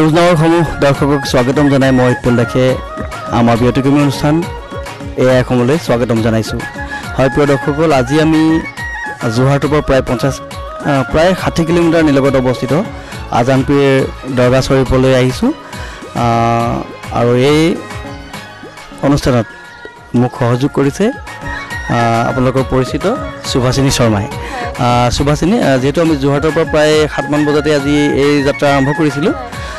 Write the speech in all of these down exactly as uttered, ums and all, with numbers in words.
News নাওৰ সমূহ দৰ্শকক স্বাগতম জনাই মই উৎপল দাসে আমাৰ ব্যতিক্ৰমী অনুষ্ঠান এয়া সময়লৈ স্বাগতম জনাইছোঁ। হয় প্ৰিয় দৰ্শকসকল, আজি আমি যোৰহাটৰ পৰা প্ৰায় পঞ্চাছ প্ৰায় ষাঠি কিলোমিটাৰ নিলগত অৱস্থিত আজানপীৰ দৰগাহ শ্বৰীফলৈ আহিছোঁ আৰু এই অনুষ্ঠানত মোক সহযোগ কৰিছে আপোনালোকৰ পৰিচিত সুভাষিনী শৰ্মাই। সুভাষিনী, যেহেতু আমি যোৰহাটৰ পৰা প্ৰায় সাতমান বজাতে আজি এই যাত্ৰা আৰম্ভ কৰিছিলোঁ,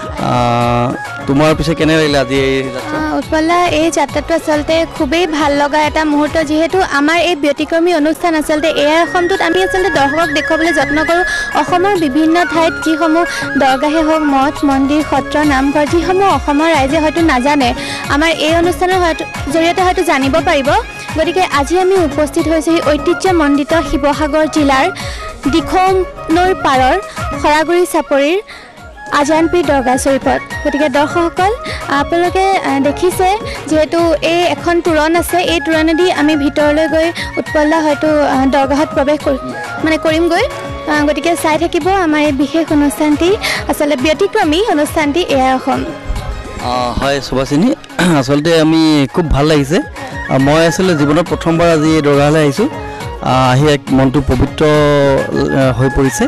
তোমাৰ পিছে কেনে লাগিলে আজি এই যাত্ৰা? উৎপলা, এই যাত্ৰাটো আচলতে খুবেই ভাল লগা এটা মুহূৰ্ত। যিহেতু আমাৰ এই ব্যতিক্ৰমী অনুষ্ঠান আচলতে এয়া অসমটোত আমি আচলতে দৰ্শকক দেখুৱাবলৈ যত্ন কৰোঁ অসমৰ বিভিন্ন ঠাইত যিসমূহ দৰগাহে হওক, মঠ মন্দিৰ, সত্ৰ, নামঘৰ, যিসমূহ অসমৰ ৰাইজে হয়তো নাজানে, আমাৰ এই অনুষ্ঠানৰ হয়তো জৰিয়তে হয়তো জানিব পাৰিব। গতিকে আজি আমি উপস্থিত হৈছোঁ ঐতিহ্যমণ্ডিত শিৱসাগৰ জিলাৰ দিখৌ নৈৰ পাৰৰ খৰাগুৰি চাপৰিৰ আজানপীৰ দৰগাহ শ্বৰীফত। গতিকে দৰ্শকসকল, আপোনালোকে দেখিছে যিহেতু এই এখন তোৰণ আছে, এই তোৰণেদি আমি ভিতৰলৈ গৈ উৎপলদা হয়তো দৰগাহত প্ৰৱেশ কৰি মানে কৰিমগৈ। গতিকে চাই থাকিব আমাৰ এই বিশেষ অনুষ্ঠানটি, আচলতে ব্যতিক্ৰমী অনুষ্ঠানটি এয়া অসম। হয় সুভাষিনী, আচলতে আমি খুব ভাল লাগিছে। মই আচলতে জীৱনত প্ৰথমবাৰ আজি দৰগাহলৈ আহিছোঁ, আহি এক মনটো পবিত্ৰ হৈ পৰিছে।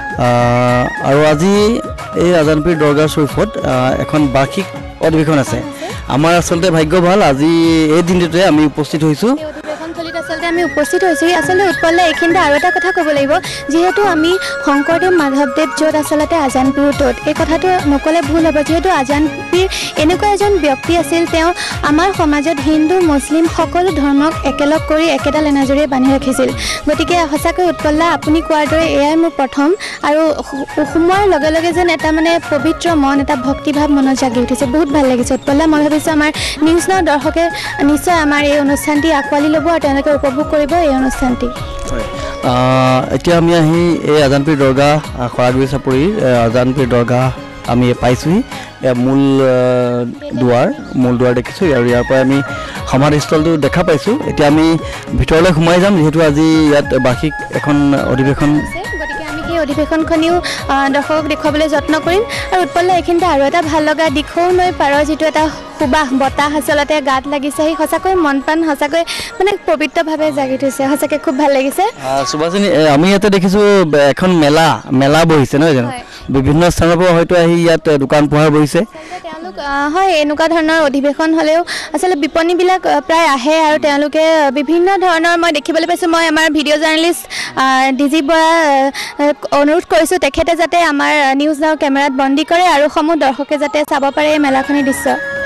আৰু আজি এই আজানপীৰ দৰগাহ শ্বৰীফত এখন বাৰ্ষিক অধিৱেশন আছে। আমাৰ আচলতে ভাগ্য ভাল, আজি এই দিনটোতে আমি উপস্থিত হৈছোঁ। আচলতে আমি উপস্থিত হৈছোঁ। আচলতে উৎপলদা, এইখিনিতে আৰু এটা কথা ক'ব লাগিব, যিহেতু আমি শংকৰদেৱ মাধৱদেৱ য'ত আচলতে আজানপীৰ ত'ত, এই কথাটো নক'লে ভুল হ'ব। যিহেতু আজানপীৰ এনেকুৱা এজন ব্যক্তি আছিল, তেওঁ আমাৰ সমাজত হিন্দু মুছলিম সকলো ধৰ্মক একেলগ কৰি একেডাল এনাজৰীয়ে বান্ধি ৰাখিছিল। গতিকে সঁচাকৈ উৎপলদা, আপুনি কোৱাৰ দৰে এয়াই মোৰ প্ৰথম, আৰু সোমোৱাৰ লগে লগে যেন এটা মানে পবিত্ৰ মন, এটা ভক্তিভাৱ মনত জাগি উঠিছে। বহুত ভাল লাগিছে উৎপলদা। মই ভাবিছোঁ আমাৰ নিউজ নাও দৰ্শকে নিশ্চয় আমাৰ এই অনুষ্ঠানটি আঁকোৱালি ল'ব আৰু তেওঁলোকে উপভোগ কৰিব এই অনুষ্ঠানটি। হয়, এতিয়া আমি আহি এই আজানপীৰ দৰগাহ খৰাগুৰি চাপৰিৰ আজানপীৰ দৰগাহ আমি পাইছোঁহি। এয়া মূল দুৱাৰ মূল দুৱাৰ দেখিছোঁ, আৰু ইয়াৰ পৰা আমি সমাধিস্থলটো দেখা পাইছোঁ। এতিয়া আমি ভিতৰলৈ সোমাই যাম, যিহেতু আজি ইয়াত বাৰ্ষিক এখন অধিৱেশন। গতিকে আমি সেই অধিৱেশনখনিও দৰ্শকক দেখুৱাবলৈ যত্ন কৰিম। আৰু উৎপলদা, এইখিনিতে আৰু এটা ভাল লগা দিখৌ নৈ পাৰৰ যিটো এটা সুবাস বতাহ আচলতে গাত লাগিছে, সেই সঁচাকৈ মন প্ৰাণ সঁচাকৈ মানে পবিত্ৰভাৱে জাগি থৈছে। সঁচাকৈ খুব ভাল লাগিছে। সুভাষিনী, আমি ইয়াতে দেখিছোঁ এখন মেলা মেলা বহিছে নহয় জানো? বিভিন্ন স্থানৰ পৰা হয়তো আহি ইয়াত দোকান পোহাৰ বহিছে। তেওঁলোক হয়, এনেকুৱা ধৰণৰ অধিৱেশন হ'লেও আচলতে বিপণীবিলাক প্ৰায় আহে, আৰু তেওঁলোকে বিভিন্ন ধৰণৰ মই দেখিবলৈ পাইছোঁ। মই আমাৰ video' journalist D G Bora অনুৰোধ কৰিছোঁ, তেখেতে যাতে আমাৰ নিউজ নাও কেমেৰাত বন্দী কৰে আৰু সমূহ দৰ্শকে যাতে চাব পাৰে এই মেলাখনিৰ দৃশ্য।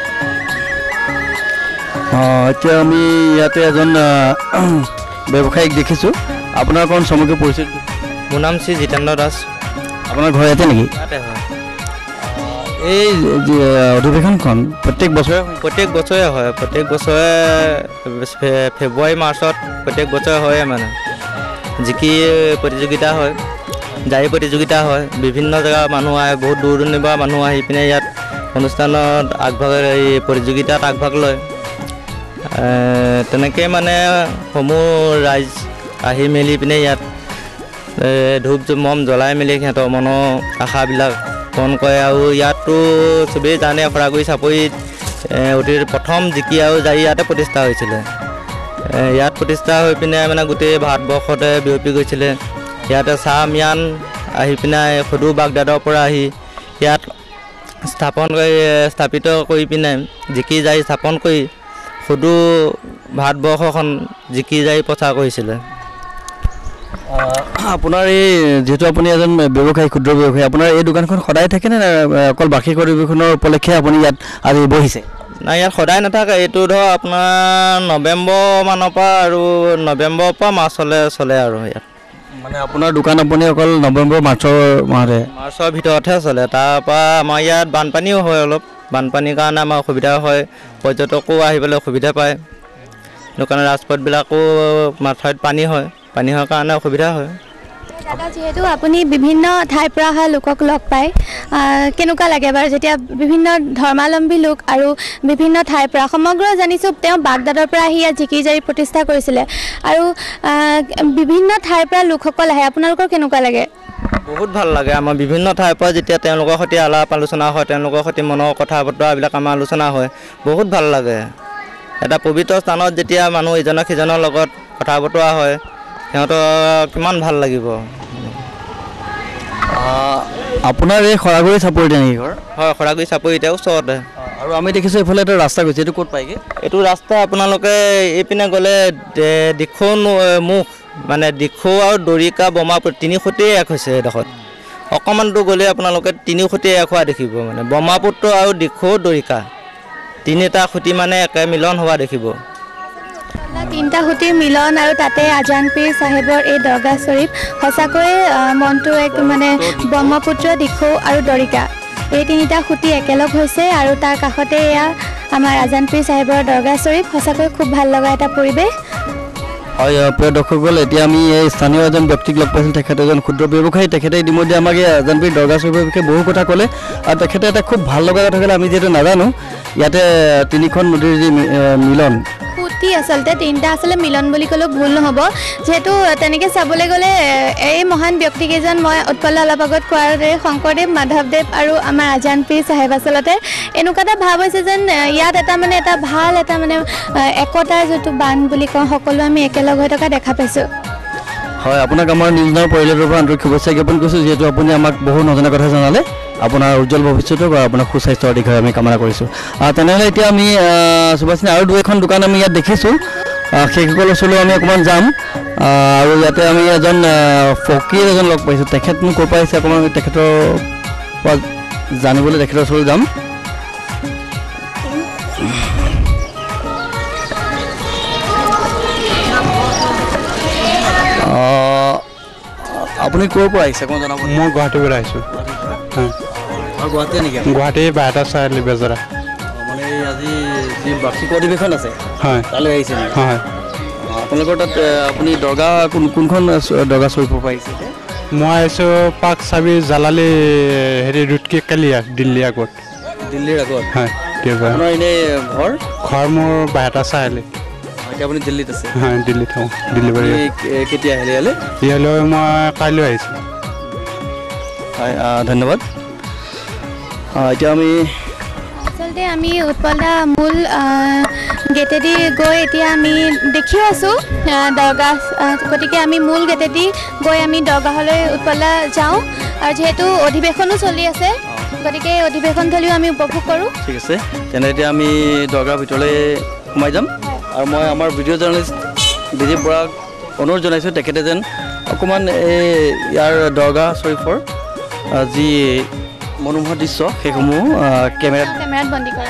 এতিয়া আমি ইয়াতে এজন ব্যৱসায়িক দেখিছোঁ। আপোনাৰ অকণ চমুকৈ পৰিচিত? মোৰ নাম শ্ৰী জিতেন্দ্ৰ দাস। আপোনাৰ ঘৰ ইয়াতে নেকি? ইয়াতে হয়। এই অধিৱেশনখন প্ৰত্যেক বছৰে প্ৰত্যেক বছৰে হয় প্ৰত্যেক বছৰে ফেব্ৰুৱাৰী মাৰ্চত প্ৰত্যেক বছৰে হয়। মানে জিকি প্ৰতিযোগিতা হয়, জাৰি প্ৰতিযোগিতা হয়, বিভিন্ন জেগাৰ মানুহ আহে, বহুত দূৰ দূৰণিৰ পৰা মানুহ আহি পিনে ইয়াত অনুষ্ঠানত আগভাগ এই প্ৰতিযোগিতাত আগভাগ লয়। তেনেকৈ মানে সমূহ ৰাইজ আহি মেলি পিনে ইয়াত ধূপ মম জ্বলাই মেলি সিহঁতৰ মনৰ আশাবিলাক পূৰণ কৰে। আৰু ইয়াততো চবেই জানে, খৰাগুৰি চাপৰিত অতীত প্ৰথম জিকি আৰু জাৰি ইয়াতে প্ৰতিষ্ঠা হৈছিলে। ইয়াত প্ৰতিষ্ঠা হৈ পিনে মানে গোটেই ভাৰতবৰ্ষতে বিয়পি গৈছিলে। ইয়াতে চাহ মিয়ান আহি পিনে সদু বাগদাদৰ পৰা আহি ইয়াত স্থাপন কৰি স্থাপিত কৰি পিনে জিকি জাৰি স্থাপন কৰি সদু ভাৰতবৰ্ষখন জিকি জাৰি প্ৰচাৰ কৰিছিলে। আপোনাৰ এই যিহেতু আপুনি এজন ব্যৱসায়ী, ক্ষুদ্ৰ ব্যৱসায়ী, আপোনাৰ এই দোকানখন সদায় থাকেনে অকল বাৰ্ষিক অধিৱেশনৰ উপলক্ষে আপুনি ইয়াত আজি বহিছে? নাই, ইয়াত সদায় নাথাকে। এইটো ধৰক আপোনাৰ নৱেম্বৰ মানৰ পৰা আৰু নৱেম্বৰৰ পৰা মাৰ্চলৈ চলে আৰু ইয়াত। মানে আপোনাৰ দোকান আপুনি অকল নৱেম্বৰ মাৰ্চৰ মাহতে মাৰ্চৰ ভিতৰতহে চলে। তাৰপৰা আমাৰ ইয়াত বানপানীও হয়, অলপ বানপানীৰ কাৰণে আমাৰ অসুবিধা হয়, পৰ্যটকো আহিবলৈ অসুবিধা পায়। দোকানৰ ৰাজপথবিলাকো মাথাত পানী হয়, পানী হোৱাৰ কাৰণে অসুবিধা হয়। দাদা, যিহেতু আপুনি বিভিন্ন ঠাইৰ পৰা অহা লোকক লগ পায়, কেনেকুৱা লাগে বাৰু যেতিয়া বিভিন্ন ধৰ্মাৱলম্বী লোক আৰু বিভিন্ন ঠাইৰ পৰা, সমগ্ৰ জানিছোঁ তেওঁ বাগদাদৰ পৰা আহি ইয়াত জিকি জাৰি প্ৰতিষ্ঠা কৰিছিলে, আৰু বিভিন্ন ঠাইৰ পৰা লোকসকল আহে, আপোনালোকৰ কেনেকুৱা লাগে? বহুত ভাল লাগে আমাৰ বিভিন্ন ঠাইৰ পৰা যেতিয়া তেওঁলোকৰ সৈতে আলাপ আলোচনা হয় তেওঁলোকৰ সৈতে মনৰ কথা বতৰাবিলাক আমাৰ আলোচনা হয় বহুত ভাল লাগে এটা পবিত্ৰ স্থানত যেতিয়া মানুহ ইজনে সিজনৰ লগত কথা বতৰা হয় সিহঁতৰ কিমান ভাল লাগিব আপোনাৰ এই খৰাগুৰি চাপৰিতে নেকি ঘৰ হয় খৰাগুৰি চাপৰিতে ওচৰতে আৰু আমি দেখিছোঁ এইফালে এটা ৰাস্তা গৈছে এইটো ক'ত পায়গৈ এইটো ৰাস্তা আপোনালোকে এইপিনে গ'লে দিখৌ মুখ মানে দিখৌ আৰু দৰিকা বমাপুৰ তিনি খুঁটিয়ে এক হৈছে এইডোখৰত অকণমান দূৰ গ'লে আপোনালোকে তিনি খুঁটিয়ে এক হোৱা দেখিব মানে বমাপুত্ৰ আৰু দিখৌ দৰিকা তিনিটা খুঁটি মানে একে মিলন হোৱা দেখিব তিনিটা খুঁটিৰ মিলন আৰু তাতে আজান পীৰ চাহেবৰ এই দৰগাহ শ্বৰীফ সঁচাকৈয়ে মনটো এক মানে ব্ৰহ্মপুত্ৰ দিখৌ আৰু দৰিকা এই তিনিটা খুঁটি একেলগ হৈছে আৰু তাৰ কাষতে এয়া আমাৰ আজান পীৰ চাহেবৰ দৰগাহ শ্বৰীফ সঁচাকৈ খুব ভাল লগা এটা পৰিৱেশ হয় প্ৰিয় দৰ্শকসকল এতিয়া আমি এই স্থানীয় এজন ব্যক্তিক লগ পাইছিলোঁ তেখেত এজন ক্ষুদ্ৰ ব্যৱসায়ী তেখেতে ইতিমধ্যে আমাক এই আজান পীৰ দৰগাহ শ্বৰীফৰ বিষয়ে বহু কথা ক'লে আৰু তেখেতে এটা খুব ভাল লগা কথা ক'লে আমি যিহেতু নাজানো ইয়াতে তিনিখন নদীৰ যি মিলন খুঁটি আচলতে তিনিটা আচলতে মিলন বুলি ক'লেও ভুল নহ'ব যিহেতু তেনেকৈ চাবলৈ গ'লে এই মহান ব্যক্তিকেইজন মই উৎপল অলপ আগত কোৱাৰ দৰে শংকৰদেৱ মাধৱদেৱ আৰু আমাৰ আজান পীৰ চাহেব আচলতে এনেকুৱা এটা ভাৱ হৈছে যেন ইয়াত এটা মানে এটা ভাল এটা মানে একতাৰ যিটো বান্ধ বুলি কওঁ সকলো আমি একেলগ হৈ থকা দেখা পাইছোঁ হয় আপোনাক আমাৰ নিউজ নাও পৰিয়ালৰ পৰা আন্তৰিক শুভেচ্ছা জ্ঞাপন কৰিছোঁ যিহেতু আপুনি আমাক বহু নজনা কথা জনালে আপোনাৰ উজ্জ্বল ভৱিষ্যতক আৰু আপোনাৰ সুস্বাস্থ্যৰ দিশে আমি কামনা কৰিছোঁ তেনেহ'লে এতিয়া আমি সুভাষিনী আৰু দুই এখন দোকান আমি ইয়াত দেখিছোঁ সেইসকলৰ ওচৰলৈ আমি অকণমান যাম আৰু ইয়াতে আমি এজন ফকীৰ এজন লগ পাইছোঁ তেখেতনো ক'ৰ পৰা আহিছে অকণমান তেখেতৰ পৰা জানিবলৈ তেখেতৰ ওচৰলৈ যাম আপুনি ক'ৰ পৰা আহিছে অকণমান জনাব মই গুৱাহাটীৰ পৰা আহিছোঁ গুৱাহাটী নেকি গুৱাহাটী বাইহাটা চাৰিআলি বেজৰা মানে আজি যি বাৰ্ষিক অধিৱেশন আছে হয় তালৈ আহিছে নেকি হয় আপোনালোকৰ তাত আপুনি দৰগাহ কোন কোনখন দৰগাহ শ্বৰীফৰ পৰা আহিছে মই আহিছোঁ পাক চাবি জালালি হেৰি ৰুটকি কালিয়া দিল্লী আগত দিল্লীৰ আগত হয় আপোনাৰ এনেই ঘৰ ঘৰ মোৰ বাইহাটা চাৰিআলি এতিয়া আপুনি দিল্লীত আছে হয় দিল্লীত থাকোঁ দিল্লী বাৰী কেতিয়া আহিলে ইয়ালৈ ইয়ালৈ মই কাইলৈ আহিছোঁ হয় ধন্যবাদ এতিয়া আমি আচলতে আমি উৎপলদা মূল গেটেদি গৈ এতিয়া আমি দেখি আছোঁ দৰগাহ গতিকে আমি মূল গেটেদি গৈ আমি দৰগাহলৈ উৎপলদা যাওঁ আৰু যিহেতু অধিৱেশনো চলি আছে গতিকে এই অধিৱেশনথলীও আমি উপভোগ কৰোঁ ঠিক আছে তেনে এতিয়া আমি দৰগাহৰ ভিতৰলৈ সোমাই যাম আৰু মই আমাৰ ভিডিঅ' জাৰ্নেলিষ্ট বিজীৱ বৰাক অনুৰোধ জনাইছোঁ তেখেতে যেন অকণমান এই ইয়াৰ দৰগাহ শ্বৰীফৰ যি মনোমোহা দৃশ্য সেইসমূহ কেমেৰাত কেমেৰাত বন্দী কৰে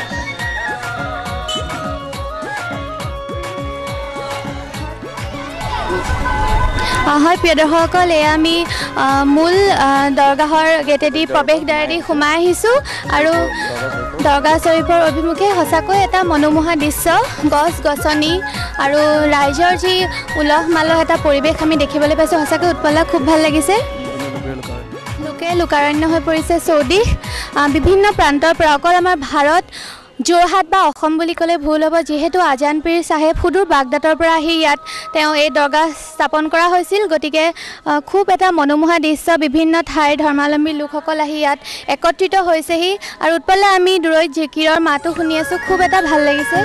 হয় প্ৰিয় দৰ্শকসকল এয়া আমি মূল দৰগাহৰ গেটেদি প্ৰৱেশ দ্বাৰেদি সোমাই আহিছোঁ আৰু দৰগাহ শ্বৰীফৰ অভিমুখে সঁচাকৈ এটা মনোমোহা দৃশ্য গছ গছনি আৰু ৰাইজৰ যি উলহ মালহ এটা পৰিৱেশ আমি দেখিবলৈ পাইছোঁ সঁচাকৈ উৎপলা খুব ভাল লাগিছে লোকে লোকাৰণ্য হৈ পৰিছে চৌদিশ বিভিন্ন প্ৰান্তৰ পৰা অকল আমাৰ ভাৰত যোৰহাট বা অসম বুলি ক'লে ভুল হ'ব যিহেতু আজান পীৰ চাহেব সুদূৰ বাগদাদৰ পৰা আহি ইয়াত তেওঁ এই দৰগাহ স্থাপন কৰা হৈছিল গতিকে খুব এটা মনোমোহা দৃশ্য বিভিন্ন ঠাইৰ ধৰ্মাৱলম্বী লোকসকল আহি ইয়াত একত্ৰিত হৈছেহি আৰু উৎপলা আমি দূৰৈত জিকিৰৰ মাতো শুনি আছোঁ খুব এটা ভাল লাগিছে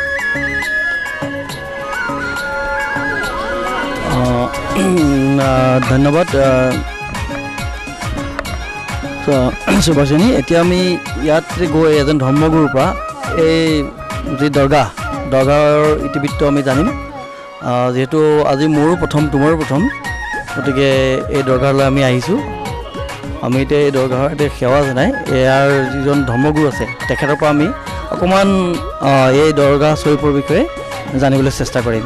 ধন্যবাদ সুভাষিনী এতিয়া আমি ইয়াত গৈ এজন ধৰ্মগুৰুৰ পৰা এই যি দৰগাহ দৰগাহৰ ইতিবৃত্ত আমি জানিম যিহেতু আজি মোৰো প্ৰথম তোমাৰো প্ৰথম গতিকে এই দৰগাহলৈ আমি আহিছোঁ আমি এতিয়া এই দৰগাহৰ এতিয়া সেৱা জনাই ইয়াৰ যিজন ধৰ্মগুৰু আছে তেখেতৰ পৰা আমি অকণমান এই দৰগাহ শ্বৰীফৰ বিষয়ে জানিবলৈ চেষ্টা কৰিম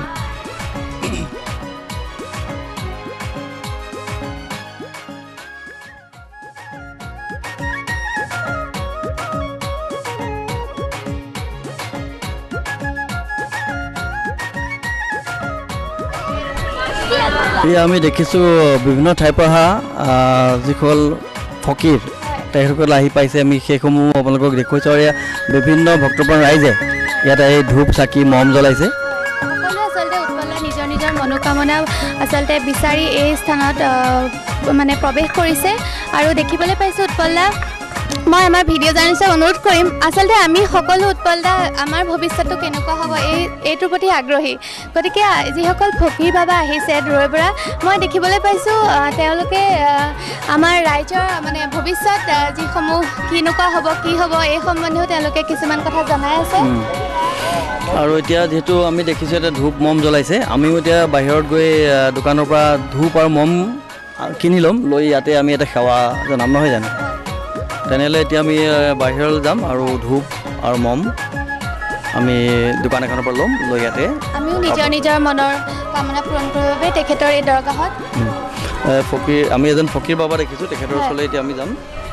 এয়া আমি দেখিছোঁ বিভিন্ন ঠাইৰ পৰা অহা যিসকল ফকীৰ তেখেতসকল আহি পাইছে আমি সেইসমূহ আপোনালোকক দেখুৱাইছোঁ আৰু বিভিন্ন ভক্তপ্ৰাণ ৰাইজে ইয়াত এই ধূপ চাকি মম জ্বলাইছে সকলোৱে আচলতে উৎপলা নিজৰ নিজৰ মনোকামনা আচলতে বিচাৰি এই স্থানত মানে প্ৰৱেশ কৰিছে আৰু দেখিবলৈ পাইছোঁ উৎপল দা মই আমাৰ ভিডিঅ' জাৰ্নেলিষ্টক অনুৰোধ কৰিম আচলতে আমি সকলো উৎপল দা আমাৰ ভৱিষ্যতটো কেনেকুৱা হ'ব এই এইটোৰ প্ৰতি আগ্ৰহী গতিকে যিসকল ফকীৰ বাবা আহিছে দূৰৰ পৰা মই দেখিবলৈ পাইছোঁ তেওঁলোকে আমাৰ ৰাইজৰ মানে ভৱিষ্যত যিসমূহ কেনেকুৱা হ'ব কি হ'ব এই সম্বন্ধেও তেওঁলোকে কিছুমান কথা জনাই আছে আৰু এতিয়া যিহেতু আমি দেখিছোঁ এতিয়া ধূপ মম জ্বলাইছে আমিও এতিয়া বাহিৰত গৈ দোকানৰ পৰা ধূপ আৰু মম কিনি ল'ম লৈ ইয়াতে আমি এটা সেৱা জনাম নহয় জানো তেনেহ'লে এতিয়া আমি বাহিৰলৈ যাম আৰু ধূপ আৰু মম আমি দোকান এখনৰ পৰা ল'ম লৈ ইয়াতে আমিও নিজৰ নিজৰ মনৰ কামনা পূৰণ কৰিবৰ বাবে তেখেতৰ এই দৰগাহত ফকীৰ আমি এজন ফকীৰ বাবা দেখিছোঁ তেখেতৰ ওচৰলৈ এতিয়া আমি যাম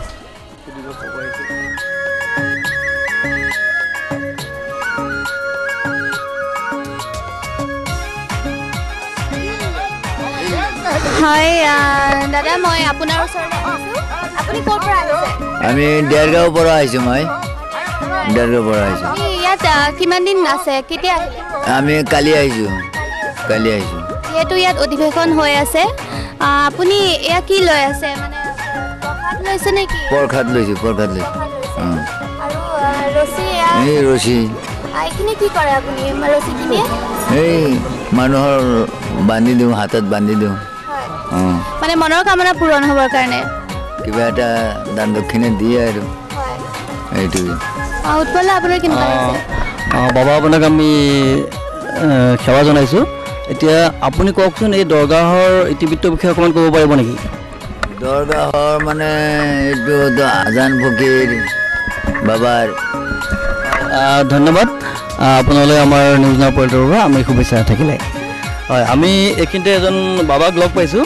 হয় দাদা মই আপোনাৰ ওচৰলৈ আহিছোঁ আপুনি ক'ৰ পৰা আহিছে আমি দেৰগাঁৱৰ পৰা আহিছোঁ মই দেৰগাঁৱৰ পৰা আহিছোঁ ইয়াত কিমান দিন আছে কেতিয়া আহিলে আমি কালি আহিছোঁ কালি আহিছোঁ যিহেতু ইয়াত অধিৱেশন হৈ আছে আপুনি এয়া কি লৈ আছে মানে প্ৰসাদ লৈছে নেকি প্ৰসাদ লৈছোঁ প্ৰসাদ লৈছোঁ আৰু ৰছী এই ৰছী এইখিনি কি কৰে আপুনি ৰছীখিনিয়ে এই মানুহৰ বান্ধি দিওঁ হাতত বান্ধি দিওঁ মানে মনৰ কামনা পূৰণ হ'বৰ কাৰণে কিবা এটা দান দক্ষিণা দিয়ে আৰু এইটোৱে উৎপল আপোনাৰ কেনেকুৱা লাগিছে বাবা আপোনাক আমি সেৱা জনাইছোঁ এতিয়া আপুনি কওকচোন এই দৰগাহৰ ইতিবৃত্তৰ বিষয়ে অকণমান ক'ব পাৰিব নেকি দৰগাহৰ মানে এইটো আজান ফকীৰ বাবাৰ ধন্যবাদ আপোনালৈ আমাৰ নিউজ নাও পৰ্টেলৰ পৰা আমি শুভেচ্ছা থাকিলে হয় আমি এইখিনিতে এজন বাবাক লগ পাইছোঁ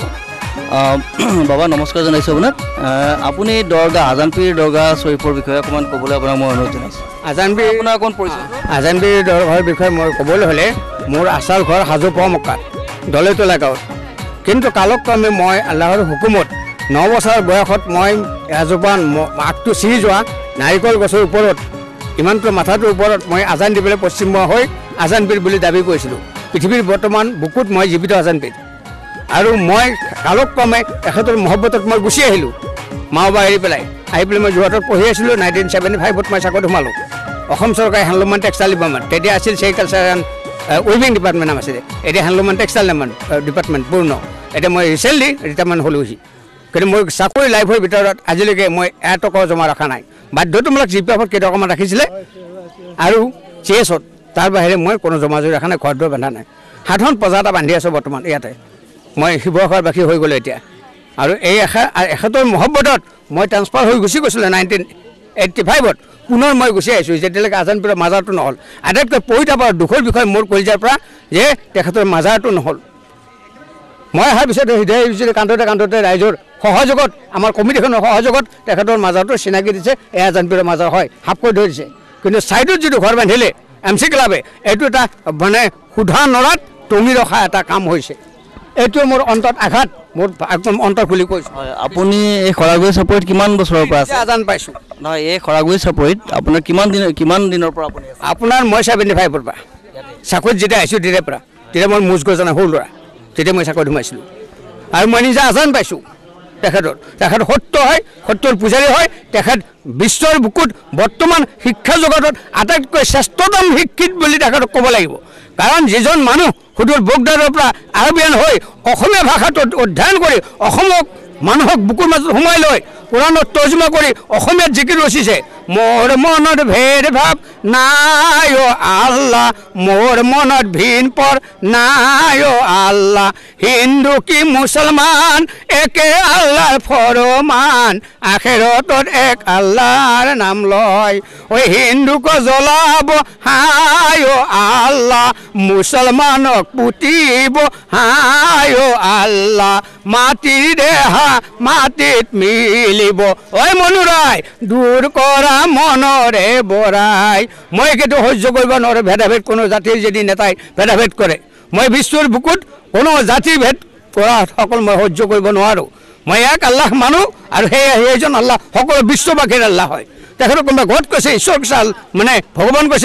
বাবা নমস্কাৰ জনাইছোঁ আপোনাক আপুনি দৰগাহ আজানপীৰ দৰগাহ শ্বৰীফৰ বিষয়ে অকণমান ক'বলৈ আপোনাক মই অনুৰোধ জনাইছোঁ আজানপীৰ আপোনাৰ অকণ পৰিচয় আজানপীৰ দৰগাহৰ বিষয়ে মই ক'বলৈ হ'লে মোৰ আচাল ঘৰ হাজো পমক্কাত দলৈতলা গাঁৱত কিন্তু কালক্ৰমে মই আল্লাহৰ হুকুমত ন বছৰ বয়সত মই এজোপা আগটো চিৰি যোৱা নাৰিকল গছৰ ওপৰত ইমানটো মাথাটোৰ ওপৰত মই আজান দিবলৈ পশ্চিমমুৱা হৈ আজানপীৰ বুলি দাবী কৰিছিলোঁ পৃথিৱীৰ বৰ্তমান বুকুত মই জীৱিত আজানপীৰ আৰু মই কালক্ৰমে এখেতৰ মহব্বতত মই গুচি আহিলোঁ মাওবা এৰি পেলাই আহি পেলাই মই যোৰহাটত পঢ়ি আছিলোঁ নাইনটিন ছেভেণ্টি ফাইভত মই চাকৰিত সোমালোঁ অসম চৰকাৰী হেণ্ডলুম এণ্ড টেক্সটাইল ডিপাৰ্টমেণ্ট তেতিয়া আছিল ছেৰিকালচাৰ এণ্ড উইভিং ডিপাৰ্টমেণ্ট নাম আছিলে এতিয়া হেণ্ডলুম এণ্ড টেক্সটাইল ডিপাৰ্টমেণ্ট পূৰ্ণ এতিয়া মই ৰিচেণ্টলি ৰিটায়াৰমেণ্ট হ'লোহি কিন্তু মই চাকৰি লাইফৰ ভিতৰত আজিলৈকে মই এটকাও জমা ৰখা নাই বাধ্যতামূলক জি পি এফত কেইটকামান ৰাখিছিলে আৰু চি এছত তাৰ বাহিৰে মই কোনো জমা জৰি ৰখা নাই ঘৰত দৈ বান্ধা নাই সাধাৰণ প্ৰজা এটা বান্ধি আছোঁ বৰ্তমান ইয়াতে মই শিৱসাগৰবাসী হৈ গ'লোঁ এতিয়া আৰু এই এখা এখেতৰ মহব্বতত মই ট্ৰান্সফাৰ হৈ গুচি গৈছিলোঁ নাইনটিন এইট্টি ফাইভত পুনৰ মই গুচি আহিছোঁ যেতিয়ালৈকে আজানপীৰৰ মাজাৰটো নহ'ল আটাইতকৈ পইতা দুখৰ বিষয় মোৰ কলিজাৰ পৰা যে তেখেতৰ মাজাৰটো নহ'ল মই অহাৰ পিছত হৃদয় বিজুলী কান্দোতে কান্দোতে ৰাইজৰ সহযোগত আমাৰ কমিটিখনৰ সহযোগত তেখেতৰ মাজাৰটো চিনাকি দিছে এয়া আজানপীৰৰ মাজাৰ হয় হাফকৈ ধৰিছে কিন্তু ছাইডত যিটো ঘৰ বান্ধিলে এম চি ক্লাবে এইটো এটা মানে সোধা নৰাত টঙি ৰখা এটা কাম হৈছে এইটো মোৰ অন্তত আঘাত মোৰ একদম অন্তৰ খুলি কৈছোঁ আপুনি এই খৰাগুৰি চাপৰিত কিমান বছৰৰ পৰা আছে আজান পাইছোঁ নহয় এই খৰাগুৰি চাপৰিত আপোনাৰ কিমান দিন কিমান দিনৰ পৰা আপুনি আপোনাৰ মই ছেভেণ্টি ফাইভৰ পৰা চাকৰিত যেতিয়া আহিছোঁ তেতিয়াৰ পৰা তেতিয়া মই মুজ গজনা সৰু ল'ৰা তেতিয়া মই চাকৰিত সোমাইছিলোঁ আৰু মই নিজে আজান পাইছোঁ তেখেতৰ তেখেত সত্য হয় সত্যৰ পূজাৰী হয় তেখেত বিশ্বৰ বুকুত বৰ্তমান শিক্ষা জগতত আটাইতকৈ শ্ৰেষ্ঠতম শিক্ষিত বুলি তেখেতক ক'ব লাগিব কাৰণ যিজন মানুহ সুদূৰ বগদাৰৰ পৰা আৰবিয়ান হৈ অসমীয়া ভাষাটো অধ্যয়ন কৰি অসমক মানুহক বুকুৰ মাজত সোমাই লৈ কোৰাণত তৰ্জমা কৰি অসমীয়াত জিকিৰ ৰচিছে মোৰ মনত ভেদ ভাৱ নাই অ আল্লাহ মোৰ মনত ভিন পৰ নাই অ আল্লাহ হিন্দু কি মুছলমান একে আল্লাহৰ ফৰমান আখেৰতত এক আল্লাহৰ নাম লয় ঐ হিন্দুক জ্বলাব হাই অ আল্লাহ মুছলমানক পুতিব হাই অ আল্লাহ মাটিৰ দেহা মাটিত মিলিব ঐ মনুৰাই দূৰ কৰা মনৰে বৰাই মই কিন্তু সহ্য কৰিব নোৱাৰোঁ ভেদাভেদ কোনো জাতিৰ যদি নেতাই ভেদাভেদ কৰে মই বিশ্বৰ বুকুত কোনো জাতি ভেদ কৰা সকল মই সহ্য কৰিব নোৱাৰোঁ মই এক আল্লাহ মানুহ আৰু সেয়ে সেইজন আল্লাহ সকলো বিশ্ববাসীৰ আল্লাহ হয় তেখেতক কোনোবা ঘৰত কৈছে ঈশ্বৰ কৈছে মানে ভগৱান কৈছে